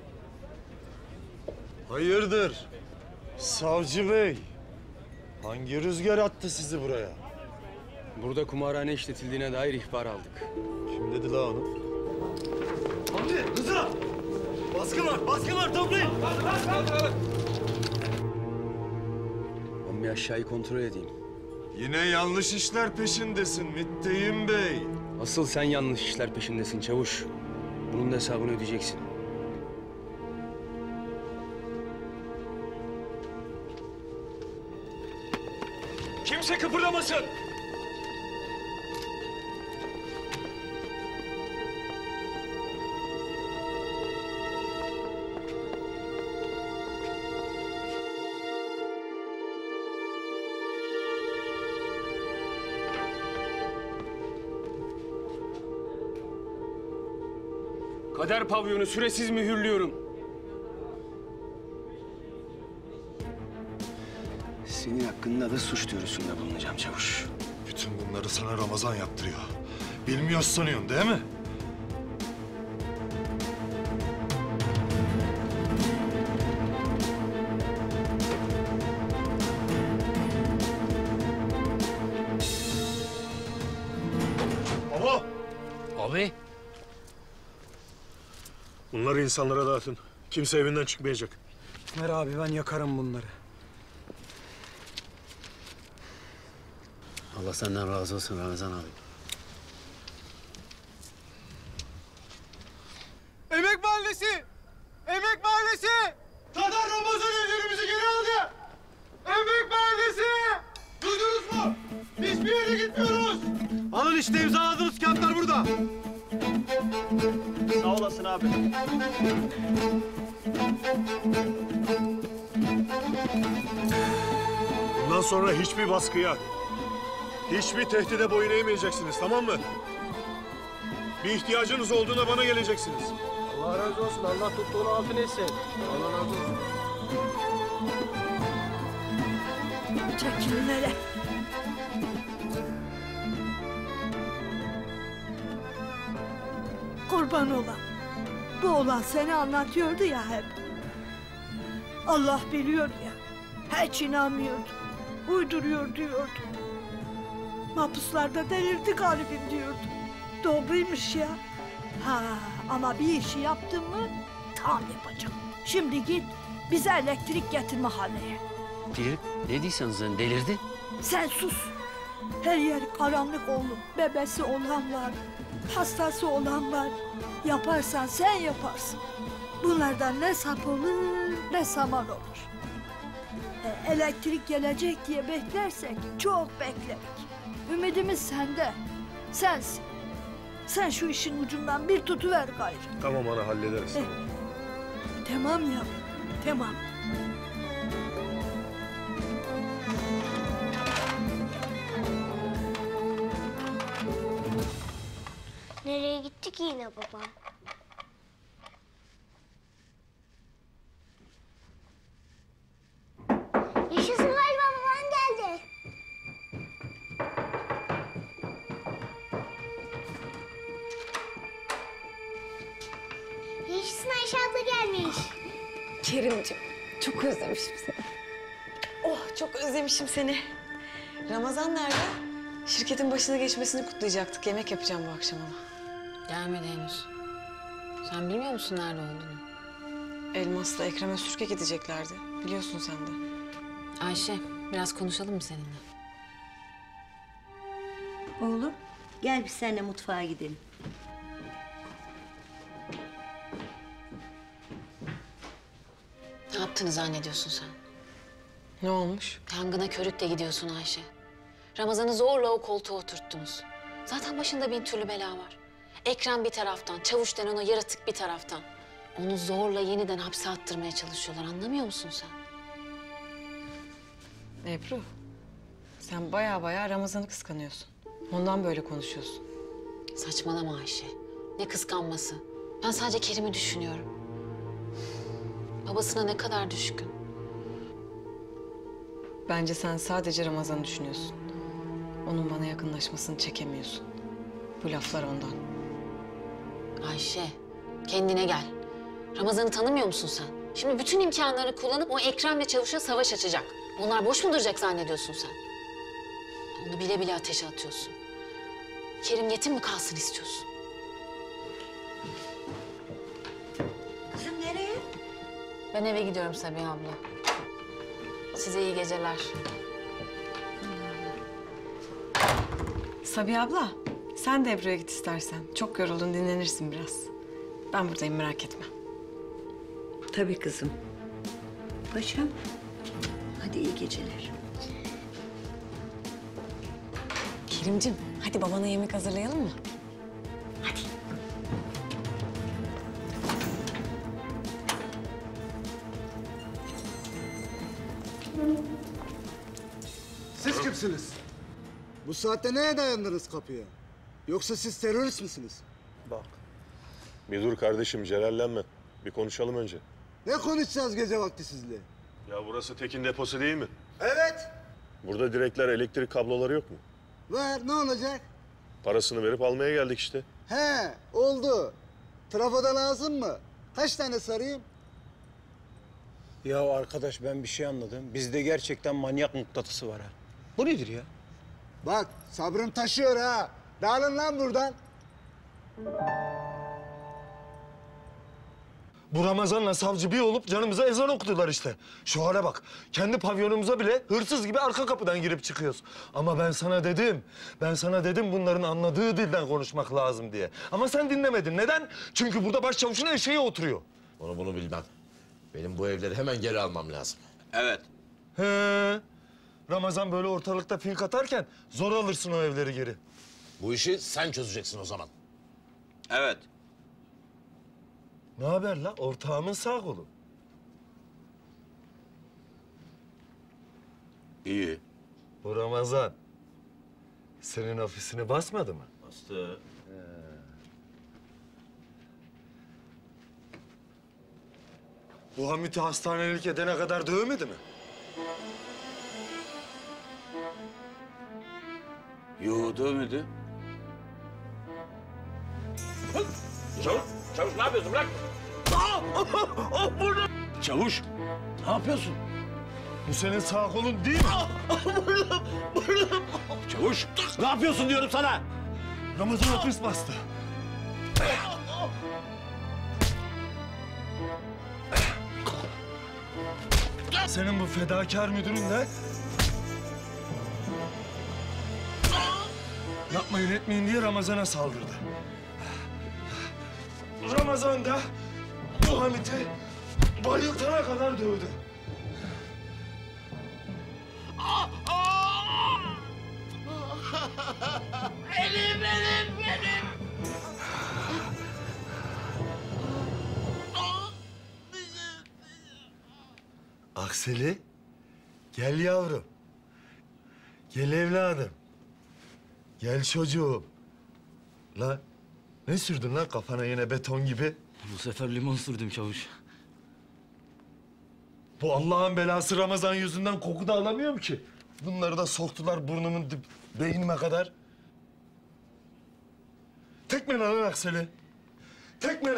Hayırdır? Savcı bey. Hangi rüzgar attı sizi buraya? Burada kumarhane işletildiğine dair ihbar aldık. Kim dedi la onu? Hamdi, Rıza! Baskın var, toplayın! Ben bir aşağıyı kontrol edeyim. Yine yanlış işler peşindesin Müttehim Bey. Asıl sen yanlış işler peşindesin çavuş. Bunun da hesabını ödeyeceksin. Kimse kıpırdamasın. Kader pavyonu süresiz mühürlüyorum. Senin hakkında da suç duyurusunda bulunacağım çavuş. Bütün bunları sana Ramazan yaptırıyor. Bilmiyorsun sanıyorsun değil mi? Baba! Abi. Bunları insanlara dağıtın. Kimse evinden çıkmayacak. Ver abi, ben yakarım bunları. Allah senden razı olsun Ramazan abi. Emek Mahallesi! Emek Mahallesi! Tatar Ramazan evlerimizi geri aldı! Emek Mahallesi! Duydunuz mu? Hiçbir yere gitmiyoruz! Alın işte imzaladığınız kağıtlar burada. Sağ olasın abi. Bundan sonra hiçbir baskıya, hiçbir tehdide boyun eğmeyeceksiniz, tamam mı? Bir ihtiyacınız olduğunda bana geleceksiniz. Allah razı olsun. Allah tuttuğunu altın etsin. Allah razı olsun. Çekilin hele. Kurban olan. Bu oğlan seni anlatıyordu ya hep. Allah biliyor ya. Hiç inanmıyordu. Uyduruyor diyordu. Mahpuslarda delirdi galibim diyordu. Doğruymuş ya. Ha, ama bir işi yaptın mı tam yapacağım. Şimdi git bize elektrik getir mahalleye. Filip ne diyorsun sen, delirdin? Sen sus. Her yer karanlık oğlum. Bebesi olan var, hastası olan var. Yaparsan sen yaparsın. Bunlardan ne sap olur ne saman olur. Elektrik gelecek diye beklersek çok beklerik. Ümidimiz sende. Sensin. Sen şu işin ucundan bir tutuver gayrı. Tamam ana, hallederiz. Tamam ya, tamam. Nereye gitti ki yine babam? Yaşasın galiba babam geldi. Yaşasın Ayşe abla gelmiş. Kerimciğim, çok özlemişim seni. Oh, çok özlemişim seni. Ramazan nerede? Şirketin başına geçmesini kutlayacaktık. Yemek yapacağım bu akşam ona. Gelmedi henüz. Sen bilmiyor musun nerede olduğunu? Elmas'la Ekrem Öztürk'e gideceklerdi. Biliyorsun sen de. Ayşe, biraz konuşalım mı seninle? Oğlum, gel biz seninle mutfağa gidelim. Ne yaptığını zannediyorsun sen? Ne olmuş? Yangına körükle gidiyorsun Ayşe. Ramazan'ı zorla o koltuğa oturttunuz. Zaten başında bin türlü bela var. Ekrem bir taraftan, Çavuş denen o yaratık bir taraftan. Onu zorla yeniden hapse attırmaya çalışıyorlar. Anlamıyor musun sen? Ebru, sen baya Ramazan'ı kıskanıyorsun. Ondan böyle konuşuyorsun. Saçmalama Ayşe. Ne kıskanması. Ben sadece Kerim'i düşünüyorum. Babasına ne kadar düşkün. Bence sen sadece Ramazan'ı düşünüyorsun. Onun bana yakınlaşmasını çekemiyorsun. Bu laflar ondan. Ayşe, kendine gel. Ramazan'ı tanımıyor musun sen? Şimdi bütün imkanlarını kullanıp o Ekrem'le Çavuş'a savaş açacak. Onlar boş mu duracak zannediyorsun sen? Onu bile bile ateşe atıyorsun. Kerim yetim mi kalsın istiyorsun? Kızım nereye? Ben eve gidiyorum Sabiha abla. Size iyi geceler. Sabiha abla, sen de Ebru'ya git istersen. Çok yoruldun, dinlenirsin biraz. Ben buradayım, merak etme. Tabii kızım. Paşam, hadi iyi geceler. Kerimcim, hadi babana yemek hazırlayalım mı? Siz kimsiniz? Bu saatte neye dayandınız kapıya? Yoksa siz terörist misiniz? Bak. Bir dur kardeşim, celallenme. Bir konuşalım önce. Ne konuşacağız gece vakti sizle? Ya burası Tekin deposu değil mi? Evet. Burada direkler, elektrik kabloları yok mu? Var, ne olacak? Parasını verip almaya geldik işte. He, oldu. Trafoda lazım mı? Kaç tane sarayım? Ya arkadaş ben bir şey anladım. Bizde gerçekten manyak mıknatısı var ha. Bu nedir ya? Bak, sabrım taşıyor ha. Dağılın lan buradan. Bu Ramazan'la savcı bir olup canımıza ezan okudular işte. Şu hale bak. Kendi pavyonumuza bile hırsız gibi arka kapıdan girip çıkıyoruz. Ama ben sana dedim bunların anladığı dilden konuşmak lazım diye. Ama sen dinlemedin. Neden? Çünkü burada başçavuşun eşeği oturuyor. Bunu bilmem. Benim bu evleri hemen geri almam lazım. Evet. He. Ramazan böyle ortalıkta fink atarken zor alırsın o evleri geri. Bu işi sen çözeceksin o zaman. Evet. Ne haber la? Ortağımın sağ kolu. İyi. Bu Ramazan senin ofisini basmadı mı? Bastı. Bu Hamit'i hastanelik edene kadar dövmedi mi? Yo, dövmedi. Çavuş ne yapıyorsun? Bırak! Çavuş, ne yapıyorsun? Bu senin sağ kolun değil mi? Çavuş, ne yapıyorsun diyorum sana? Ramazan hapis bastı. Senin bu fedakar müdürün de yapmayın etmeyin diye Ramazan'a saldırdı. Ramazan da bu Hamit'i bayıltana kadar dövdü. Benim. Akseli, gel yavrum. Gel evladım. Gel çocuğum. La ne sürdün lan kafana yine beton gibi? Bu sefer limon sürdüm çavuş. Bu Allah'ın belası Ramazan yüzünden koku da alamıyorum ki. Bunları da soktular burnumun beynime kadar. Tekme lan Akseli. Tekme.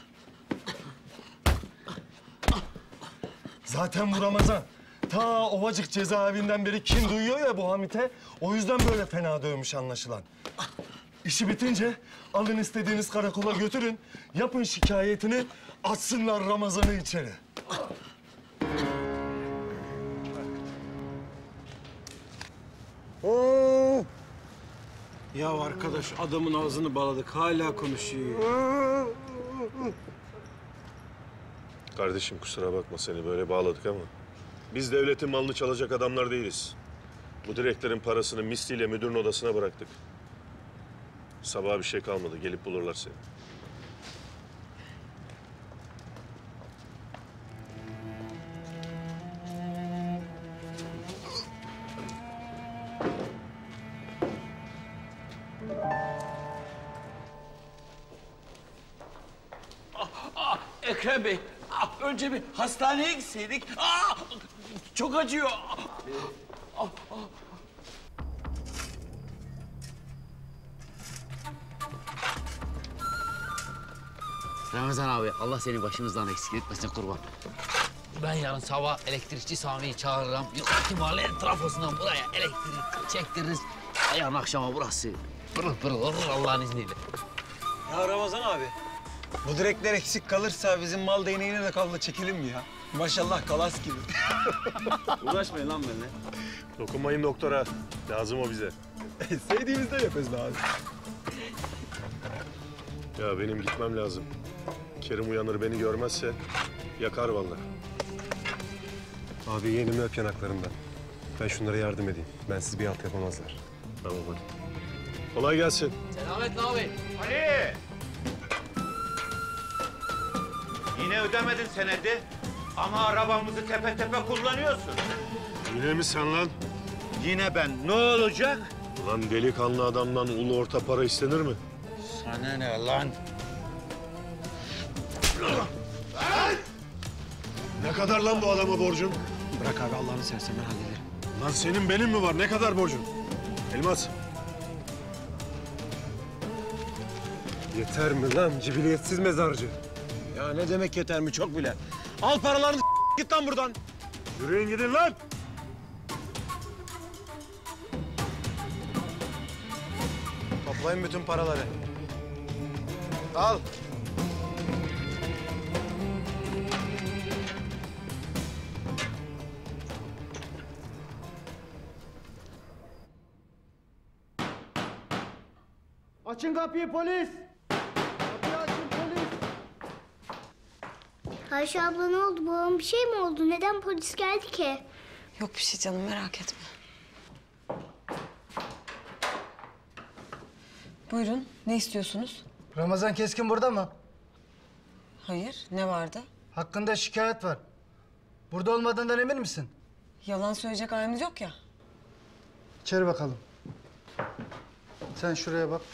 Zaten bu Ramazan ta Ovacık cezaevinden beri kin duyuyor ya bu Hamit'e. O yüzden böyle fena dövmüş anlaşılan. İşi bitince alın istediğiniz karakola götürün. Yapın şikayetini, atsınlar Ramazan'ı içeri. Oo! Ya arkadaş adamın ağzını bağladık hala konuşuyor. Kardeşim kusura bakma seni böyle bağladık ama biz devletin malını çalacak adamlar değiliz. Bu direklerin parasını misliyle müdürün odasına bıraktık. Sabaha bir şey kalmadı. Gelip bulurlar seni. Ekrem Bey, önce bir hastaneye gitseydik. Çok acıyor. Ramazan abi, Allah seni başımızdan eksik etmesin kurban. Ben yarın sabah elektrikçi Sami'yi çağırırım. Yukarıki mahallenin trafosundan buraya elektrik çektiririz. Yarın akşama burası pırıl pırıl olur Allah'ın izniyle. Ya Ramazan abi, bu direkler eksik kalırsa bizim mal değneğine de kablo çekelim mi ya? Maşallah kalas gibi. Uğraşmayın lan benimle. Dokunmayın doktora. Lazım o bize. Sevdiğimizde yaparız be abi. Ya benim gitmem lazım. Kerim uyanır beni görmezse yakar vallahi. Abi yeğenimi öp yanaklarımdan. Ben şunlara yardım edeyim. Bensiz bir halt yapamazlar. Tamam hadi. Kolay gelsin. Selametle abi. Ali! Yine ödemedin senedi ama arabamızı tepe tepe kullanıyorsun. Yine mi sen lan? Yine ben. Ne olacak? Ulan delikanlı adamdan ulu orta para istenir mi? Sana ne lan? Ne kadar lan bu adama borcun? Bırak abi Allah'ını seversen ben hallederim. Lan senin benim mi var? Ne kadar borcun? Elmas. Yeter mi lan cibiliyetsiz mezarcı? Ya ne demek yeter mi? Çok bile. Al paralarını git lan buradan. Yürüyün gidin lan. Toplayın bütün paraları. Al. Açın kapıyı polis! Kapıyı açın polis! Ayşe abla ne oldu? Babam bir şey mi oldu? Neden polis geldi ki? Yok bir şey canım merak etme. Buyurun ne istiyorsunuz? Ramazan Keskin burada mı? Hayır ne vardı? Hakkında şikayet var. Burada olmadığından emin misin? Yalan söyleyecek halimiz yok ya. İçeri bakalım. Sen şuraya bak.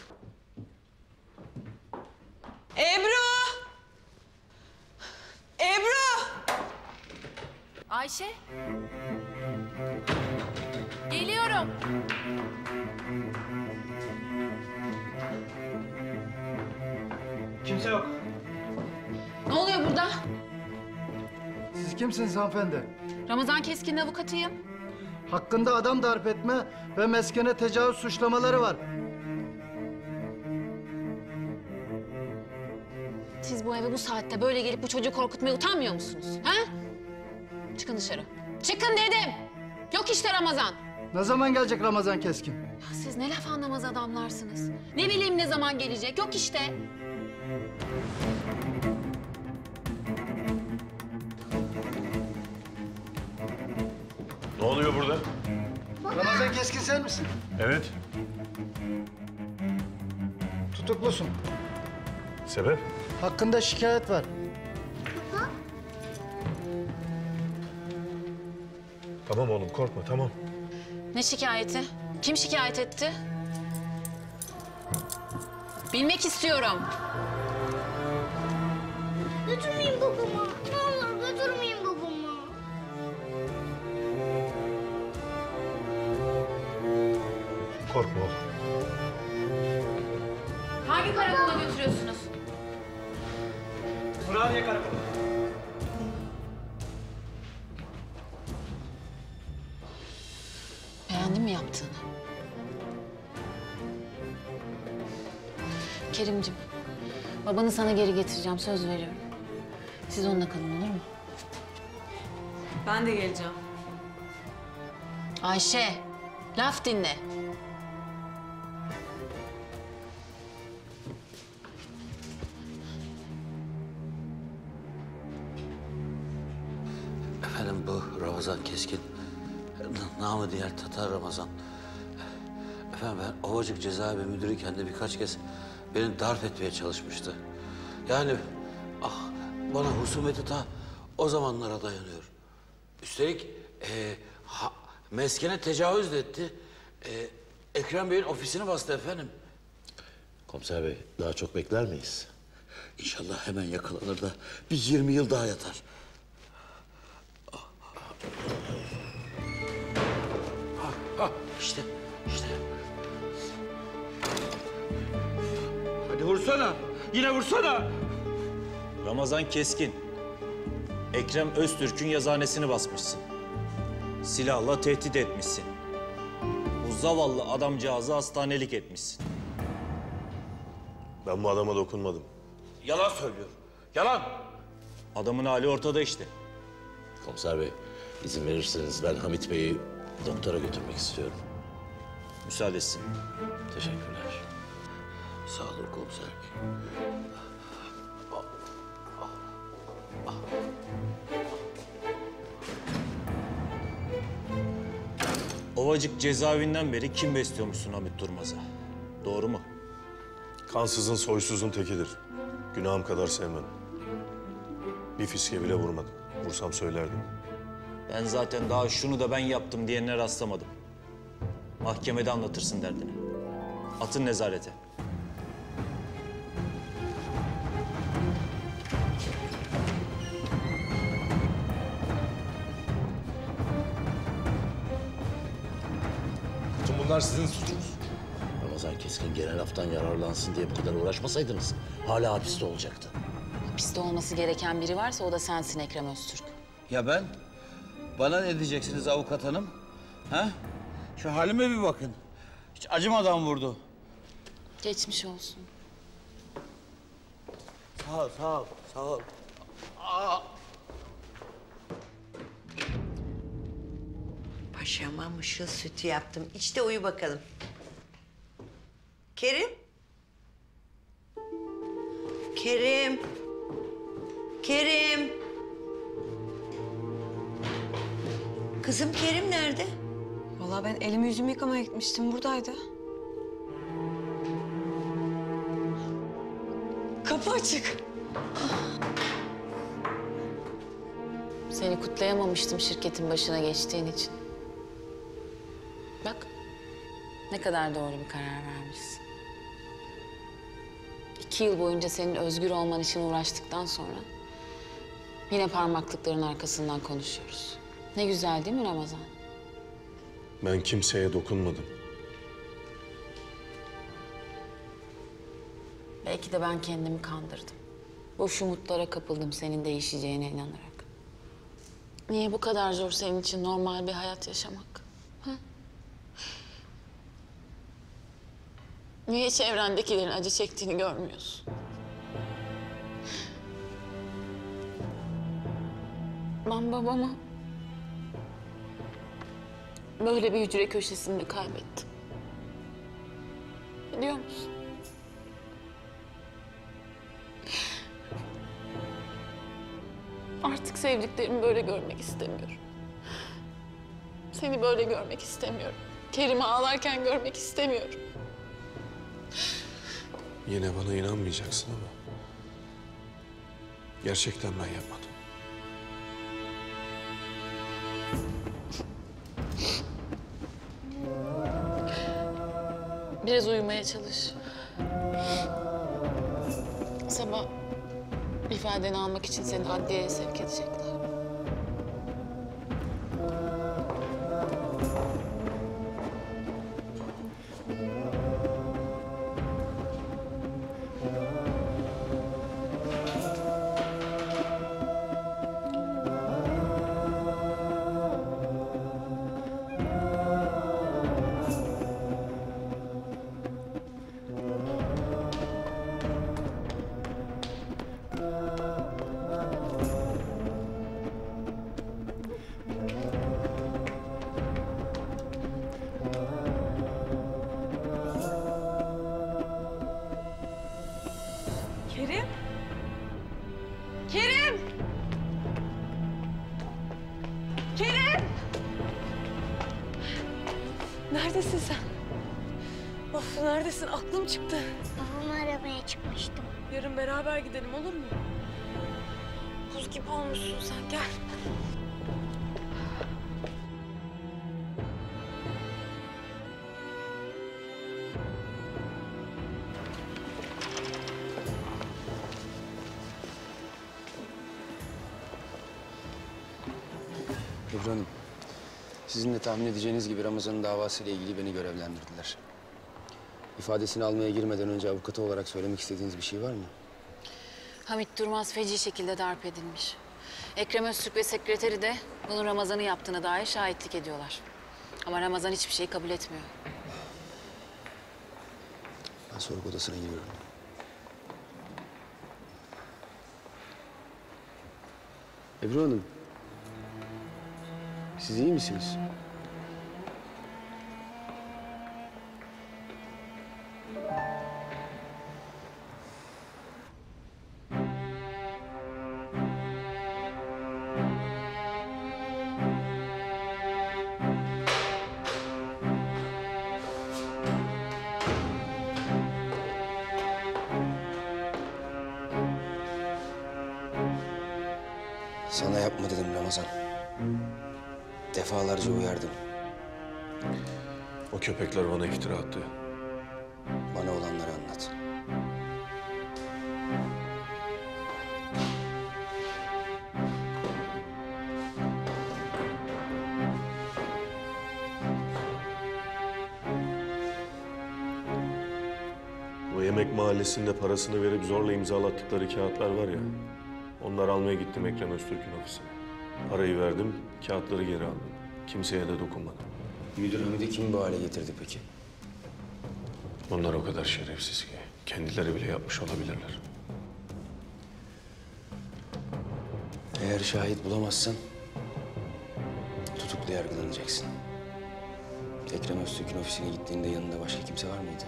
Ebru! Ebru! Ayşe. Geliyorum. Kimse yok. Ne oluyor burada? Siz kimsiniz hanımefendi? Ramazan Keskin'in avukatıyım. Hakkında adam darp etme ve meskene tecavüz suçlamaları var. Siz bu eve bu saatte böyle gelip bu çocuğu korkutmaya utanmıyor musunuz? Ha? Çıkın dışarı. Çıkın dedim. Yok işte Ramazan. Ne zaman gelecek Ramazan Keskin? Ya siz ne laf anlamaz adamlarsınız. Ne bileyim ne zaman gelecek. Yok işte. Ne oluyor burada? Ramazan Keskin sen misin? Evet. Tutuklusun. Sebep? Hakkında şikayet var. Tamam oğlum korkma tamam. Ne şikayeti? Kim şikayet etti? Bilmek istiyorum. Götürmeyin babamı. Ne olur götürmeyin babamı. Korkma oğlum. Hangi karakola götürüyorsunuz? Buraniye karakolu. Beğendin mi yaptığını? Kerimcim, babanı sana geri getireceğim, söz veriyorum. Siz onunla kalın, olur mu? Ben de geleceğim. Ayşe, laf dinle. Efendim bu Ramazan Keskin, namı diğer Tatar Ramazan. Efendim ben Ovacık Cezaevi müdürüyken de birkaç kez beni darp etmeye çalışmıştı. Yani bana husumeti ta o zamanlara dayanıyor. Üstelik meskene tecavüz de etti. Ekrem Bey'in ofisini bastı efendim. Komiser bey, daha çok bekler miyiz? İnşallah hemen yakalanır da bir 20 yıl daha yatar. İşte. Hadi vursana. Yine vursana. Ramazan Keskin. Ekrem Öztürk'ün yazıhanesini basmışsın. Silahla tehdit etmişsin. Bu zavallı adamcağızı hastanelik etmişsin. Ben bu adama dokunmadım. Yalan söylüyor. Yalan. Adamın hali ortada işte. Komiser bey, izin verirseniz ben Hamit Bey'i doktora götürmek istiyorum. Müsaade etsin. Teşekkürler. Sağ olun komiser bey. Ovacık cezaevinden beri kim besliyormuşsun Hamit Durmaz'a? Doğru mu? Kansızın soysuzun tekidir. Günahım kadar sevmem. Bir fiske bile vurmadım. Vursam söylerdim. Ben zaten daha şunu da ben yaptım diyenine rastlamadım. Mahkemede anlatırsın derdini. Atın nezarete. Bütün bunlar sizin suçunuz. Ramazan Keskin genel haftan yararlansın diye bu kadar uğraşmasaydınız hala hapiste olacaktı. Hapiste olması gereken biri varsa o da sensin Ekrem Öztürk. Ya ben? Bana ne diyeceksiniz avukat hanım? Ha? Şu halime bir bakın. Hiç acımadan vurdu. Geçmiş olsun. Sağ ol, sağ ol, sağ ol. Aa! Paşama mışıl sütü yaptım. İç de uyu bakalım. Kerim? Kerim? Kerim? Kızım Kerim nerede? Vallahi ben elimi yüzümü yıkamaya gitmiştim. Buradaydı. Kapı açık. Seni kutlayamamıştım şirketin başına geçtiğin için. Bak, ne kadar doğru bir karar vermişsin. 2 yıl boyunca senin özgür olman için uğraştıktan sonra... yine parmaklıkların arkasından konuşuyoruz. Ne güzel değil mi Ramazan? Ben kimseye dokunmadım. Belki de ben kendimi kandırdım. Boş umutlara kapıldım senin değişeceğine inanarak. Niye bu kadar zor senin için normal bir hayat yaşamak? Ha? Niye çevrendekilerin acı çektiğini görmüyorsun? Ben babamı böyle bir hücre köşesinde kaybettim. Biliyor musun? Artık sevdiklerimi böyle görmek istemiyorum. Seni böyle görmek istemiyorum. Kerim'i ağlarken görmek istemiyorum. Yine bana inanmayacaksın ama... gerçekten ben yapmadım. Biraz uyumaya çalış. Sabah ifadeni almak için seni adliyeye sevk edecekler. Kerim? Kerim! Kerim! Neredesin sen? Of neredesin? Aklım çıktı. Babamı aramaya çıkmıştım. Yarın beraber gidelim olur mu? Buz gibi olmuşsun sen gel. Ebru Hanım, sizin de tahmin edeceğiniz gibi Ramazan'ın davasıyla ilgili beni görevlendirdiler. İfadesini almaya girmeden önce avukatı olarak söylemek istediğiniz bir şey var mı? Hamit Durmaz feci şekilde darp edilmiş. Ekrem Öztürk ve sekreteri de bunun Ramazan'ın yaptığına dair şahitlik ediyorlar. Ama Ramazan hiçbir şeyi kabul etmiyor. Ben sorgu odasına giriyorum. Ebru Hanım, siz iyi misiniz? Sana yapma dedim Ramazan. Defalarca uyardım. O köpekler bana iftira attı. Bana olanları anlat. Bu Yemek Mahallesi'nde parasını verip zorla imzalattıkları kağıtlar var ya. Onları almaya gittim Ekrem Öztürk'ün ofisine. Parayı verdim, kağıtları geri aldım. Kimseye de dokunmadım. Müdür Hamid'i kim bu hale getirdi peki? Onlar o kadar şerefsiz ki kendileri bile yapmış olabilirler. Eğer şahit bulamazsan tutuklu yargılanacaksın. Ekrem Öztürk'ün ofisine gittiğinde yanında başka kimse var mıydı?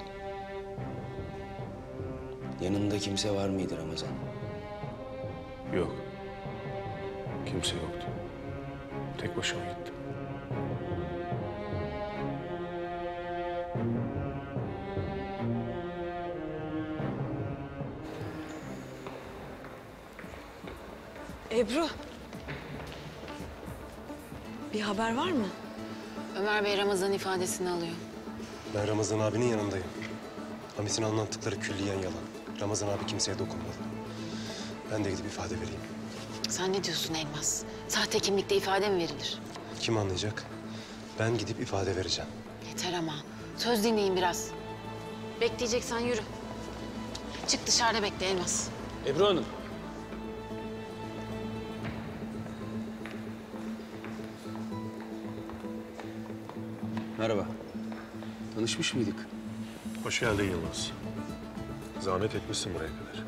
Yanında kimse var mıydı Ramazan? Yok. Kimse yoktu. Tek başıma gittim. Ebru. Bir haber var mı? Ömer Bey Ramazan'ın ifadesini alıyor. Ben Ramazan abinin yanındayım. Hamit'in anlattıkları külliyen yalan. Ramazan abi kimseye dokunmadı. Ben de gidip ifade vereyim. Sen ne diyorsun Elmas? Sahte kimlikte ifade mi verilir? Kim anlayacak? Ben gidip ifade vereceğim. Yeter ama. Söz dinleyin biraz. Bekleyeceksen yürü. Çık dışarıda bekle Elmas. Ebru Hanım. Merhaba. Tanışmış mıydık? Hoş geldin Yılmaz. Zahmet etmişsin buraya kadar.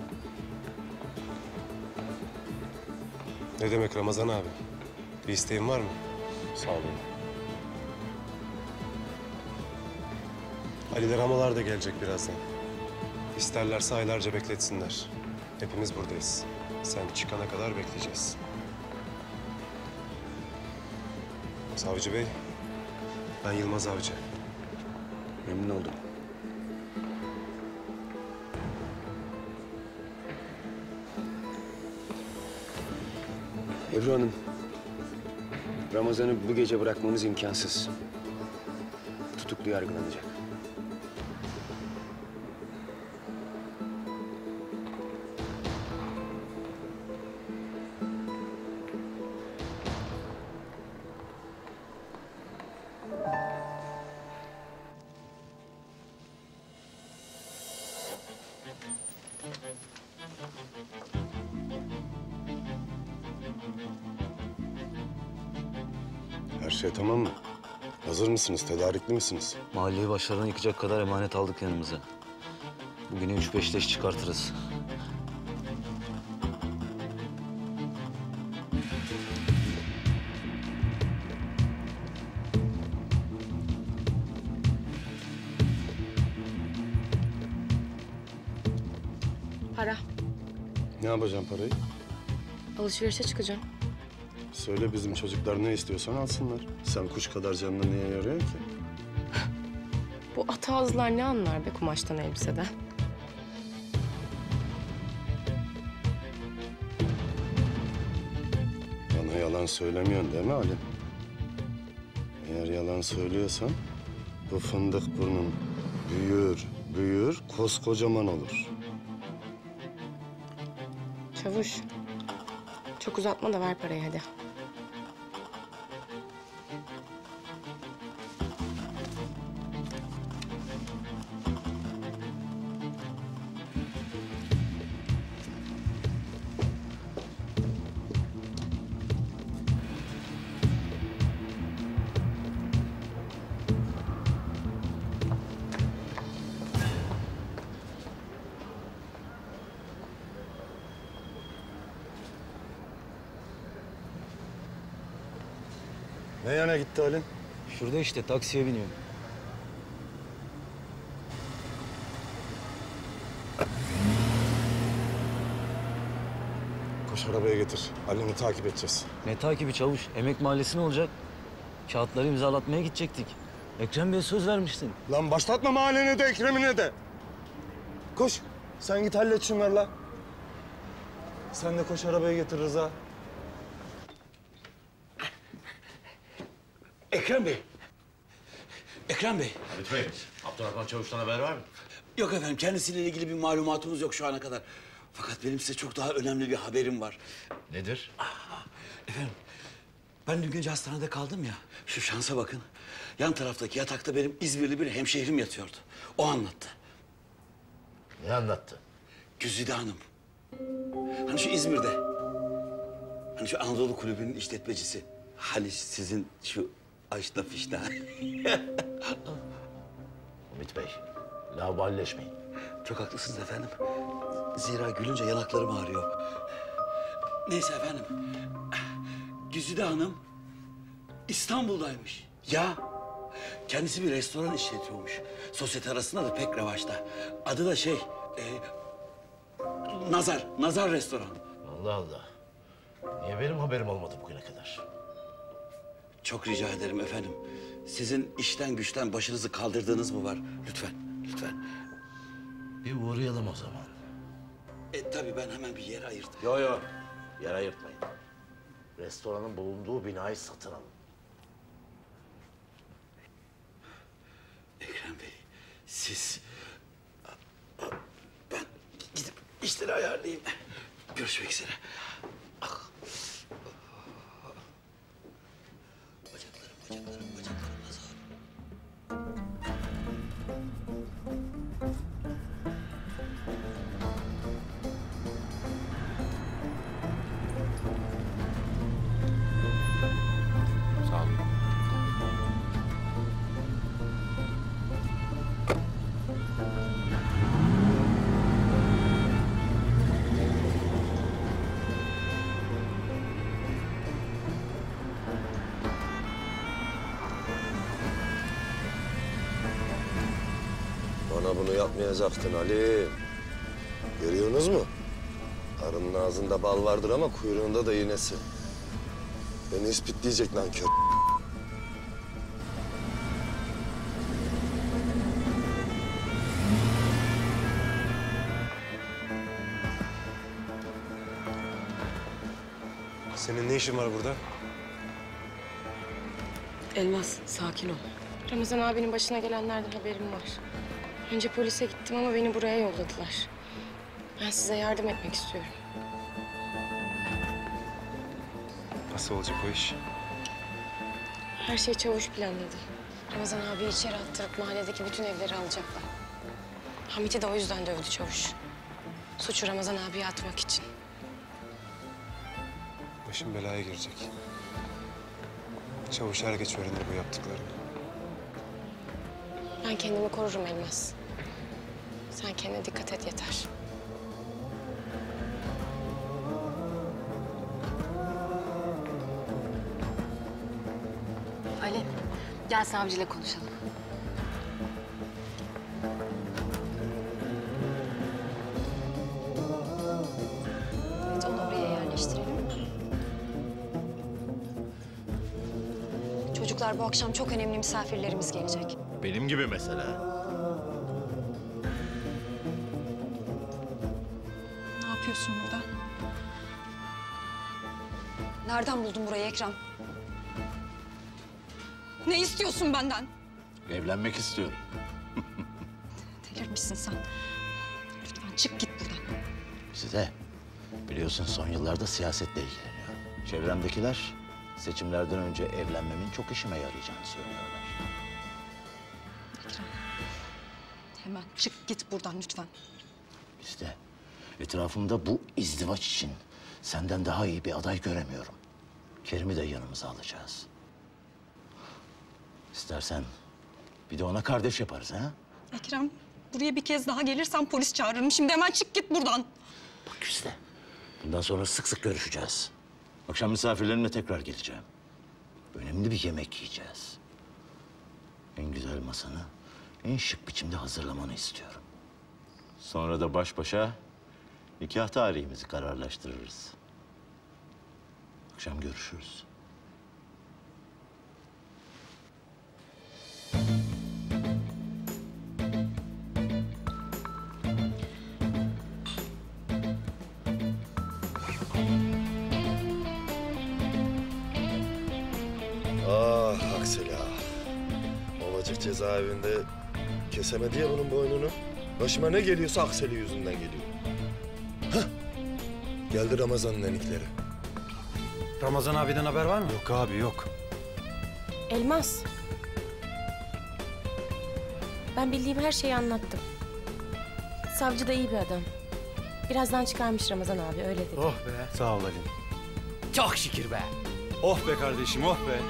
Ne demek Ramazan abi? Bir isteğin var mı? Sağ olun. Ali'de Ramalar da gelecek birazdan. İsterlerse aylarca bekletsinler. Hepimiz buradayız. Sen çıkana kadar bekleyeceğiz. Savcı Bey, ben Yılmaz Avcı. Memnun oldum. Ebru Hanım, Ramazan'ı bu gece bırakmamız imkansız. Tutuklu yargılanacak. Her şey tamam mı? Hazır mısınız? Tedarikli misiniz? Mahalleyi başlarına yıkacak kadar emanet aldık yanımıza. Bugüne 3-5 leş çıkartırız. Para. Ne yapacağım parayı? Alışverişe çıkacağım. Söyle bizim çocuklar ne istiyorsan alsınlar. Sen kuş kadar canına niye yarıyor ki? Bu at ağızlar ne anlar be kumaştan elbiseden? Bana yalan söylemiyorsun değil mi Ali? Eğer yalan söylüyorsan bu fındık burnun büyür, koskocaman olur. Çavuş. Çok uzatma da ver parayı hadi. Ne yana gitti Halin? Şurada işte taksiye biniyorum. Koş arabaya getir. Halin'i takip edeceğiz. Ne takibi çavuş? Emek Mahallesi ne olacak? Kağıtları imzalatmaya gidecektik. Ekrem Bey'e söz vermiştin. Lan başlatma mahallene de Ekrem'ine de. Koş. Sen git hallet şunlarla. Sen de koş arabaya getir Rıza. Ekrem Bey. Ekrem Bey. Halit Bey, Abdurrahman Çavuş'tan haber var mı? Yok efendim, kendisiyle ilgili bir malumatımız yok şu ana kadar. Fakat benim size çok daha önemli bir haberim var. Nedir? Efendim, ben dün gece hastanede kaldım ya. Şu şansa bakın. Yan taraftaki yatakta benim İzmirli bir hemşehrim yatıyordu. O anlattı. Ne anlattı? Güzide Hanım. Hani şu İzmir'de. Hani şu Anadolu Kulübü'nün işletmecisi. Hani sizin şu aşna fişna. Ümit Bey, laubalileşmeyin. Çok haklısınız efendim. Zira gülünce yanaklarım ağrıyor. Neyse efendim. Güzide Hanım İstanbul'daymış. Ya kendisi bir restoran işletiyormuş. Sosyete arasında da pek revaçta. Adı da Nazar Restoran. Allah Allah. Niye benim haberim olmadı bugüne kadar? Çok rica ederim efendim. Sizin işten güçten başınızı kaldırdığınız mı var? Lütfen, lütfen. Bir uğrayalım o zaman. Tabii ben hemen bir yer ayırdım. Yo, yer ayırtmayın. Restoranın bulunduğu binayı satın alın. Ekrem Bey, siz... Ben gidip işleri ayarlayayım. Görüşmek üzere. Bacaklarım Nazar. Sağ olun. Bana bunu yapmayacaktın Ali. Görüyorsunuz mu? Arının ağzında bal vardır ama kuyruğunda da iğnesi. Beni ispitleyecek nankör. Senin ne işin var burada? Elmas, sakin ol. Ramazan abinin başına gelenlerden haberim var. Önce polise gittim ama beni buraya yolladılar. Ben size yardım etmek istiyorum. Nasıl olacak o iş? Her şeyi Çavuş planladı. Ramazan abiyi içeri attırıp mahalledeki bütün evleri alacaklar. Hamit'i de o yüzden dövdü Çavuş. Suçu Ramazan abiye atmak için. Başım belaya girecek. Çavuş her geç öğrenir bu yaptıklarını. Ben kendimi korurum Elmas. Sen kendine dikkat et yeter. Ali, gel savcıyla konuşalım. Evet, onu oraya yerleştirelim. Çocuklar, bu akşam çok önemli misafirlerimiz gelecek. Benim gibi mesela. Ne yapıyorsun burada? Nereden buldun burayı Ekrem? Ne istiyorsun benden? Evlenmek istiyorum. Delirmişsin sen. Lütfen çık git buradan. Size biliyorsun son yıllarda siyasetle ilgileniyor. Çevremdekiler seçimlerden önce evlenmemin çok işime yarayacağını söylüyorlar. Ekrem, hemen çık git buradan lütfen. Biz de etrafımda bu izdivaç için senden daha iyi bir aday göremiyorum. Kerim'i de yanımıza alacağız. İstersen bir de ona kardeş yaparız ha? Ekrem, buraya bir kez daha gelirsen polis çağırırım. Şimdi hemen çık git buradan. Bak Güzide, bundan sonra sık sık görüşeceğiz. Akşam misafirlerimle tekrar geleceğim. Önemli bir yemek yiyeceğiz. En güzel masanı en şık biçimde hazırlamanı istiyorum. Sonra da baş başa nikah tarihimizi kararlaştırırız. Akşam görüşürüz. Ah Aksel cezaevinde kesemedi ya bunun boynunu. Başıma ne geliyorsa Akseli yüzünden geliyor. Hah! Geldi Ramazan'ın enikleri. Ramazan abiden haber var mı? Yok abi yok. Elmas. Ben bildiğim her şeyi anlattım. Savcı da iyi bir adam. Birazdan çıkarmış Ramazan abi, öyle dedi. Oh be. Sağ ol Ali. Çok şükür be. Oh be kardeşim, oh be.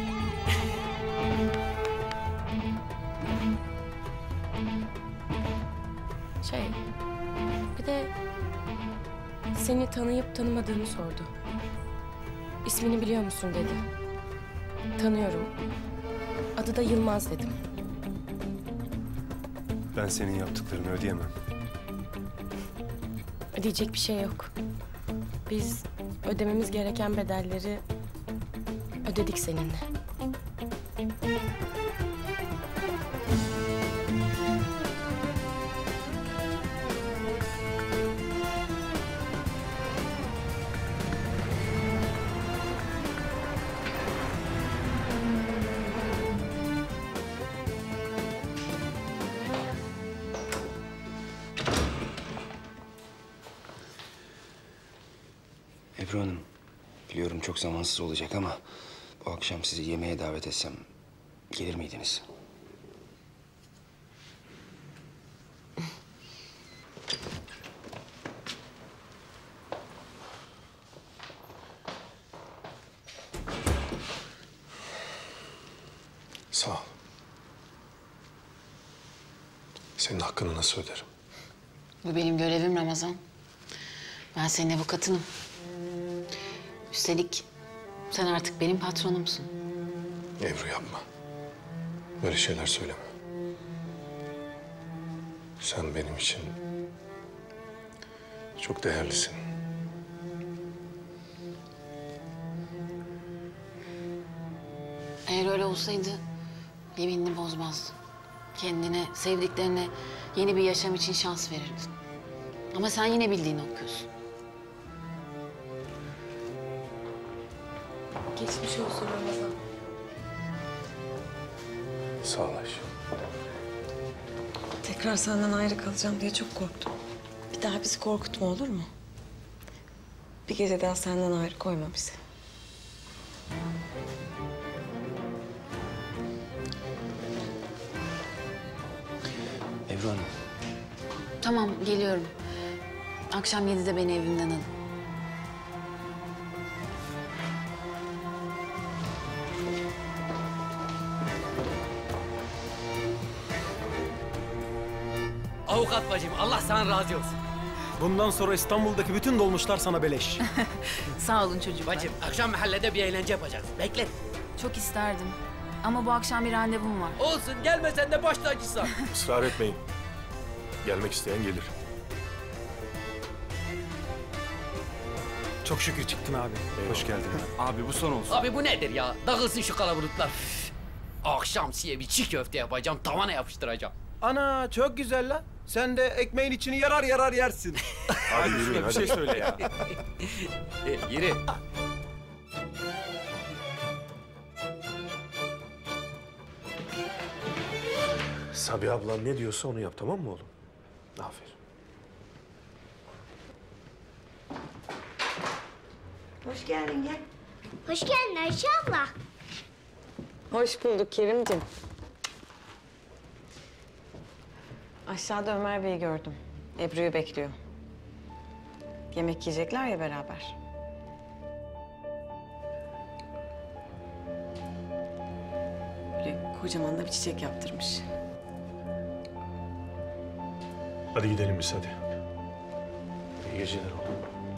Bir de seni tanıyıp tanımadığını sordu. İsmini biliyor musun dedi. Tanıyorum. Adı da Yılmaz dedim. Ben senin yaptıklarını ödeyemem. Ödeyecek bir şey yok. Biz ödememiz gereken bedelleri ödedik seninle. Ebru Hanım, biliyorum çok zamansız olacak ama bu akşam sizi yemeğe davet etsem gelir miydiniz? Sağ ol. Senin hakkını nasıl öderim? Bu benim görevim Ramazan. Ben senin avukatınım. Üstelik sen artık benim patronumsun. Ebru yapma. Böyle şeyler söyleme. Sen benim için çok değerlisin. Eğer öyle olsaydı yeminini bozmazdın. Kendine, sevdiklerine yeni bir yaşam için şans verirdin. Ama sen yine bildiğini okuyorsun. Geçmiş olsun Ramazan. Sağ ol Ayşe. Tekrar senden ayrı kalacağım diye çok korktum. Bir daha bizi korkutma, olur mu? Bir gece daha senden ayrı koyma bizi. Ebru Hanım. Tamam, geliyorum. Akşam 7'de beni evimden alın. Avukat bacım, Allah sana razı olsun. Bundan sonra İstanbul'daki bütün dolmuşlar sana beleş. Sağ olun çocuklar. Bacım, akşam mahallede bir eğlence yapacağız. Bekle. Çok isterdim. Ama bu akşam bir randevum var. Olsun, gelmesen de baş tacıysan. Israr etmeyin. Gelmek isteyen gelir. Çok şükür çıktın abi. Hoş geldin abi. Abi bu son olsun. Abi bu nedir ya? Dağılsın şu kalabalıklar. Üf. Akşam size bir çiğ köfte yapacağım, tavana yapıştıracağım. Ana çok güzel lan. Sen de ekmeğin içini yarar yarar yersin. Hadi yürüyün, Bir şey söyle ya. Yürü. Sabiha ablan ne diyorsa onu yap, tamam mı oğlum? Aferin. Hoş geldin, gel. Hoş geldin Ayşe abla. Hoş bulduk Kerimciğim. Aşağıda Ömer Bey'i gördüm. Ebru'yu bekliyor. Yemek yiyecekler ya beraber. Böyle kocaman da bir çiçek yaptırmış. Hadi gidelim biz hadi. İyi geceler oğlum.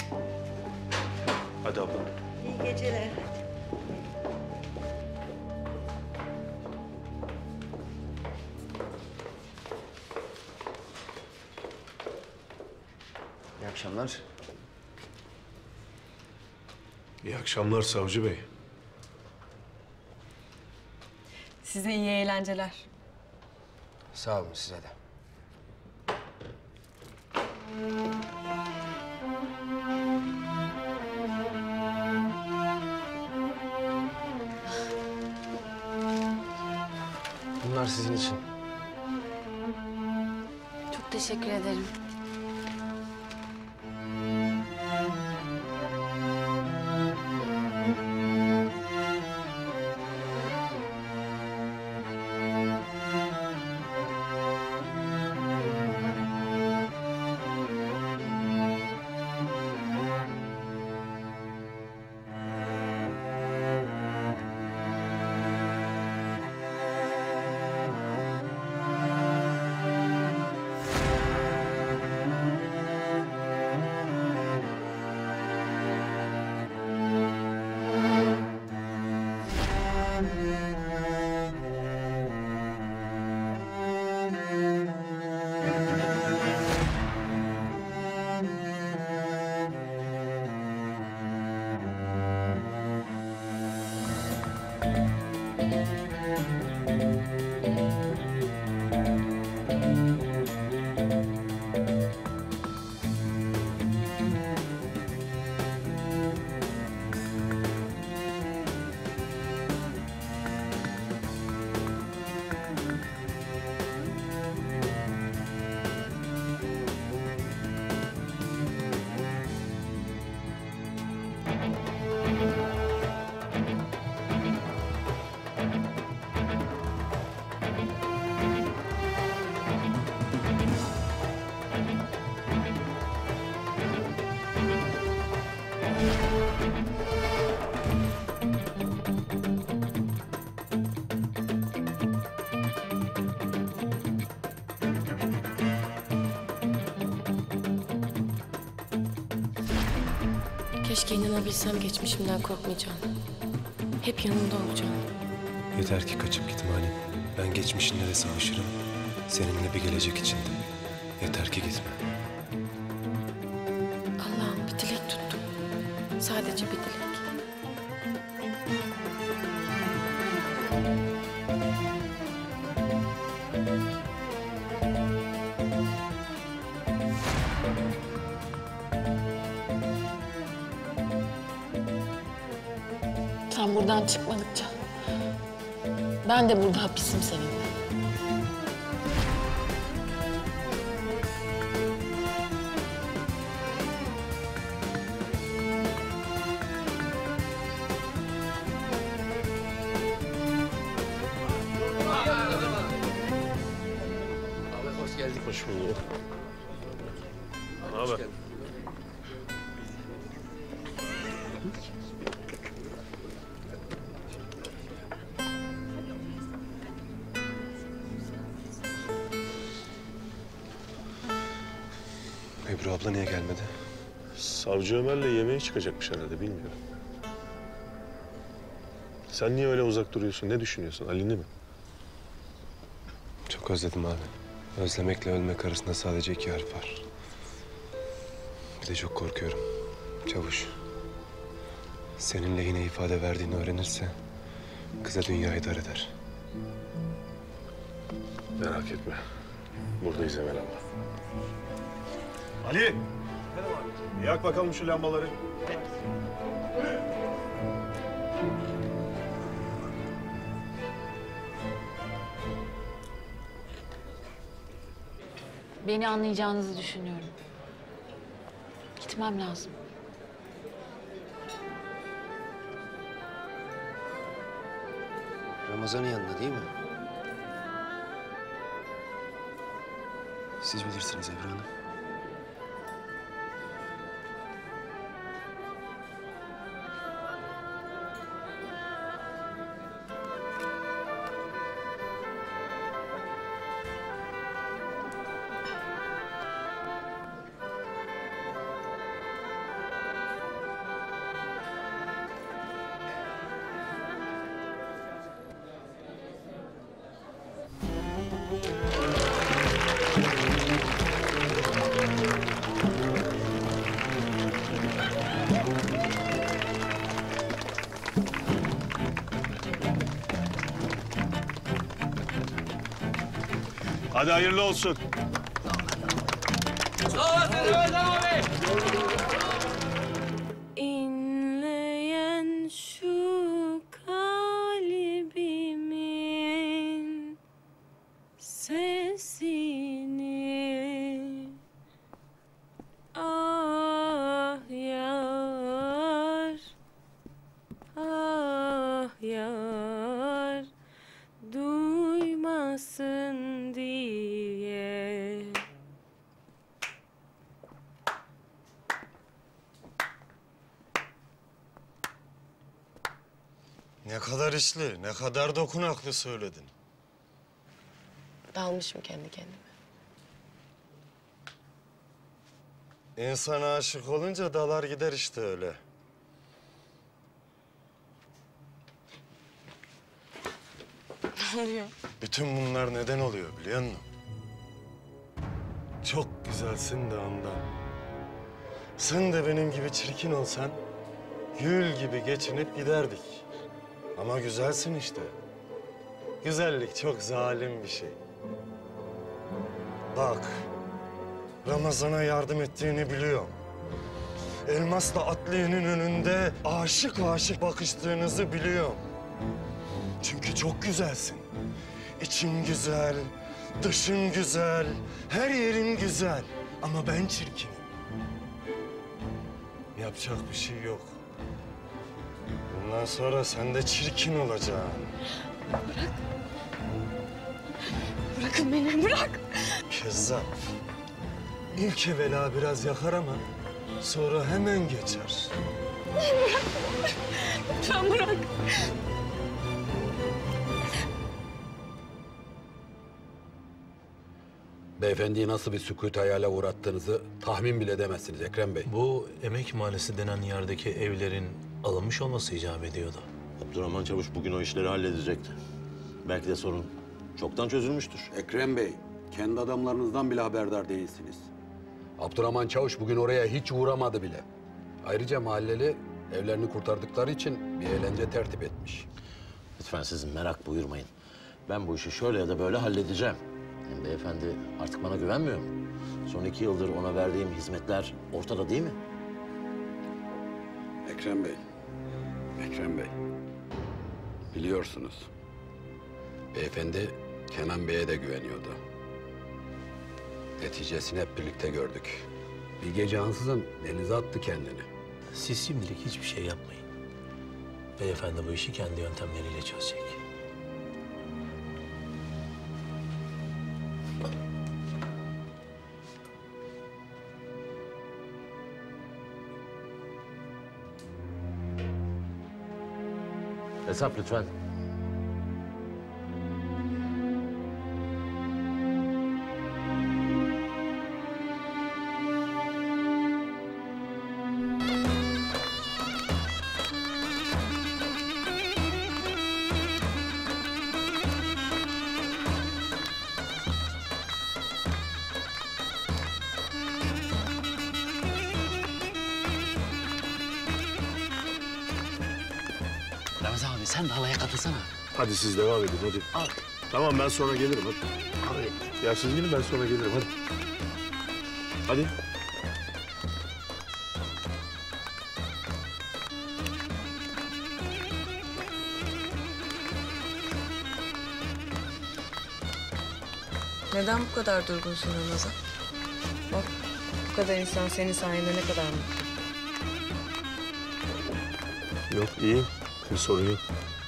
Hadi abla. İyi geceler. İyi akşamlar. İyi akşamlar savcı bey. Size iyi eğlenceler. Sağ olun size de. Bunlar sizin için. Çok teşekkür ederim. Keşke inanabilsem geçmişimden korkmayacağım. Hep yanımda olacağım. Yeter ki kaçıp gitme Halim. Ben geçmişinle de savaşırım. Seninle bir gelecek içinde. Yeter ki gitme. Allah'ım bir dilek tuttum. Sadece bir dilek. Sen buradan çıkmadıkça ben de burada hapisim seninle. Abi hoş geldik. Hoş bulduk. Ne haber? Ebru abla niye gelmedi? Savcı Ömer'le yemeğe çıkacakmış herhalde, bilmiyorum. Sen niye öyle uzak duruyorsun? Ne düşünüyorsun? Ali'ni mi? Çok özledim abi. Özlemekle ölmek arasında sadece 2 harf var. Bir de çok korkuyorum. Çavuş. Senin lehine ifade verdiğini öğrenirse kıza dünyayı dar eder. Merak etme. Buradayız Emel abla. Ali! Yak bakalım şu lambaları. Beni anlayacağınızı düşünüyorum. Gitmem lazım. Ramazan'ın yanında değil mi? Siz bilirsiniz Ebru Hanım. Hadi hayırlı olsun. İnleyen şu kalbimin Ne kadar içli, ne kadar dokunaklı söyledin. Dalmışım kendi kendime. İnsan aşık olunca dalar gider işte öyle. Ne oluyor? Bütün bunlar neden oluyor biliyor musun? Çok güzelsin de ondan. Sen de benim gibi çirkin olsan gül gibi geçinip giderdik. Ama güzelsin işte. Güzellik çok zalim bir şey. Bak, Ramazan'a yardım ettiğini biliyorum. Elmas'la Atlı'nın önünde aşık aşık bakıştığınızı biliyorum. Çünkü çok güzelsin. İçin güzel, dışın güzel, her yerin güzel. Ama ben çirkinim. Yapacak bir şey yok. Bundan sonra sen de çirkin olacaksın. Bırak. Bırakın beni, bırak. Kezzap. İlk evvela biraz yakar ama sonra hemen geçer. Bırak. Lütfen bırak. Beyefendiyi nasıl bir sükût hayale uğrattığınızı tahmin bile edemezsiniz Ekrem Bey. Bu emek mahallesi denen yerdeki evlerin alınmış olması icap ediyordu. Abdurrahman Çavuş bugün o işleri halledecekti. Belki de sorun çoktan çözülmüştür. Ekrem Bey, kendi adamlarınızdan bile haberdar değilsiniz. Abdurrahman Çavuş bugün oraya hiç uğramadı bile. Ayrıca mahalleli evlerini kurtardıkları için bir eğlence tertip etmiş. Lütfen siz merak buyurmayın. Ben bu işi şöyle ya da böyle halledeceğim. Hem beyefendi artık bana güvenmiyor mu? Son 2 yıldır ona verdiğim hizmetler ortada değil mi? Ekrem Bey, Ekrem Bey. Biliyorsunuz, beyefendi Kenan Bey'e de güveniyordu. Neticesini hep birlikte gördük. Bir gece ansızın denize attı kendini. Siz şimdilik hiçbir şey yapmayın. Beyefendi bu işi kendi yöntemleriyle çözecek. Hesap lütfen. Ramazan abi sen de halaya katılsana. Hadi siz devam edin hadi. Al. Tamam ben sonra gelirim hadi. Hadi. Ya siz gidin ben sonra gelirim hadi. Hadi. Neden bu kadar durgunsun Ramazan? Bak bu kadar insan senin sayende ne kadar mutlu. Yok iyi. Bir sorun yok.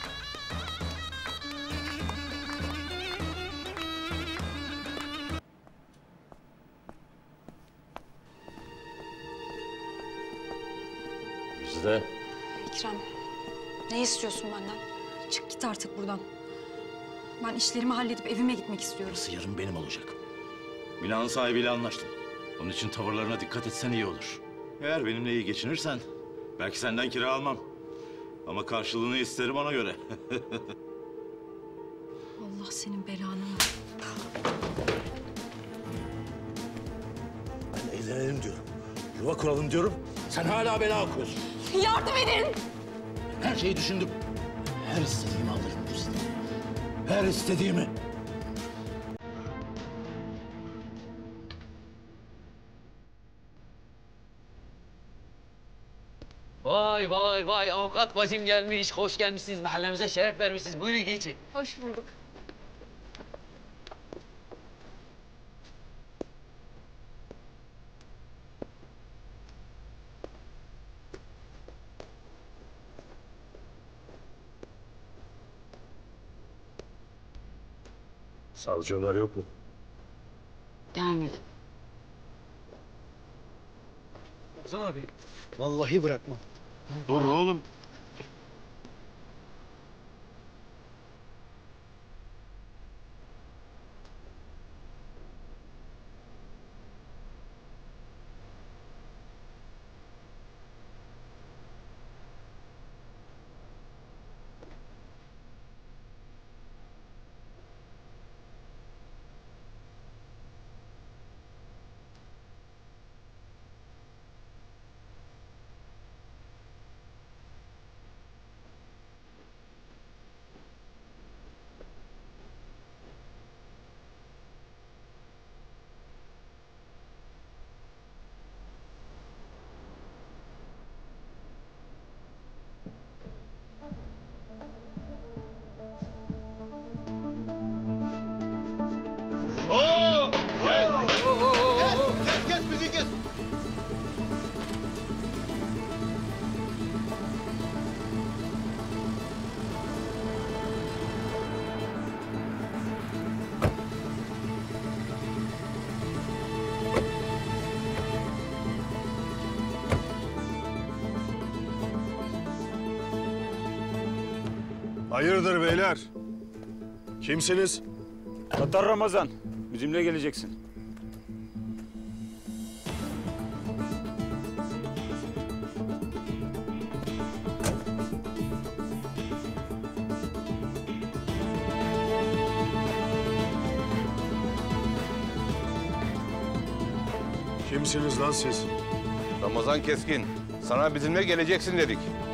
Bizde. Ekrem, ne istiyorsun benden? Çık git artık buradan. Ben işlerimi halledip evime gitmek istiyorum. Burası yarın benim olacak. Binanın sahibiyle anlaştım. Onun için tavırlarına dikkat etsen iyi olur. Eğer benimle iyi geçinirsen belki senden kira almam. Ama karşılığını isterim ona göre. Allah senin belanı ver. Ben evlenelim diyorum. Yuva kuralım diyorum. Sen hala bela okuyorsun. Yardım edin! Her şeyi düşündüm. Her istediğimi alırım bu sitede. Her istediğimi. Vay vay vay avukat bacım gelmiş. Hoş gelmişsiniz. Mahallemize şeref vermişsiniz. Buyurun geçin. Hoş bulduk. Savcı Ömer yok mu? Gelmedi. Ramazan abi. Vallahi bırakmam. Dur oğlum. Hayırdır beyler? Kimsiniz? Tatar Ramazan. Bizimle geleceksin. Kimsiniz lan siz? Ramazan Keskin, sana bizimle geleceksin dedik.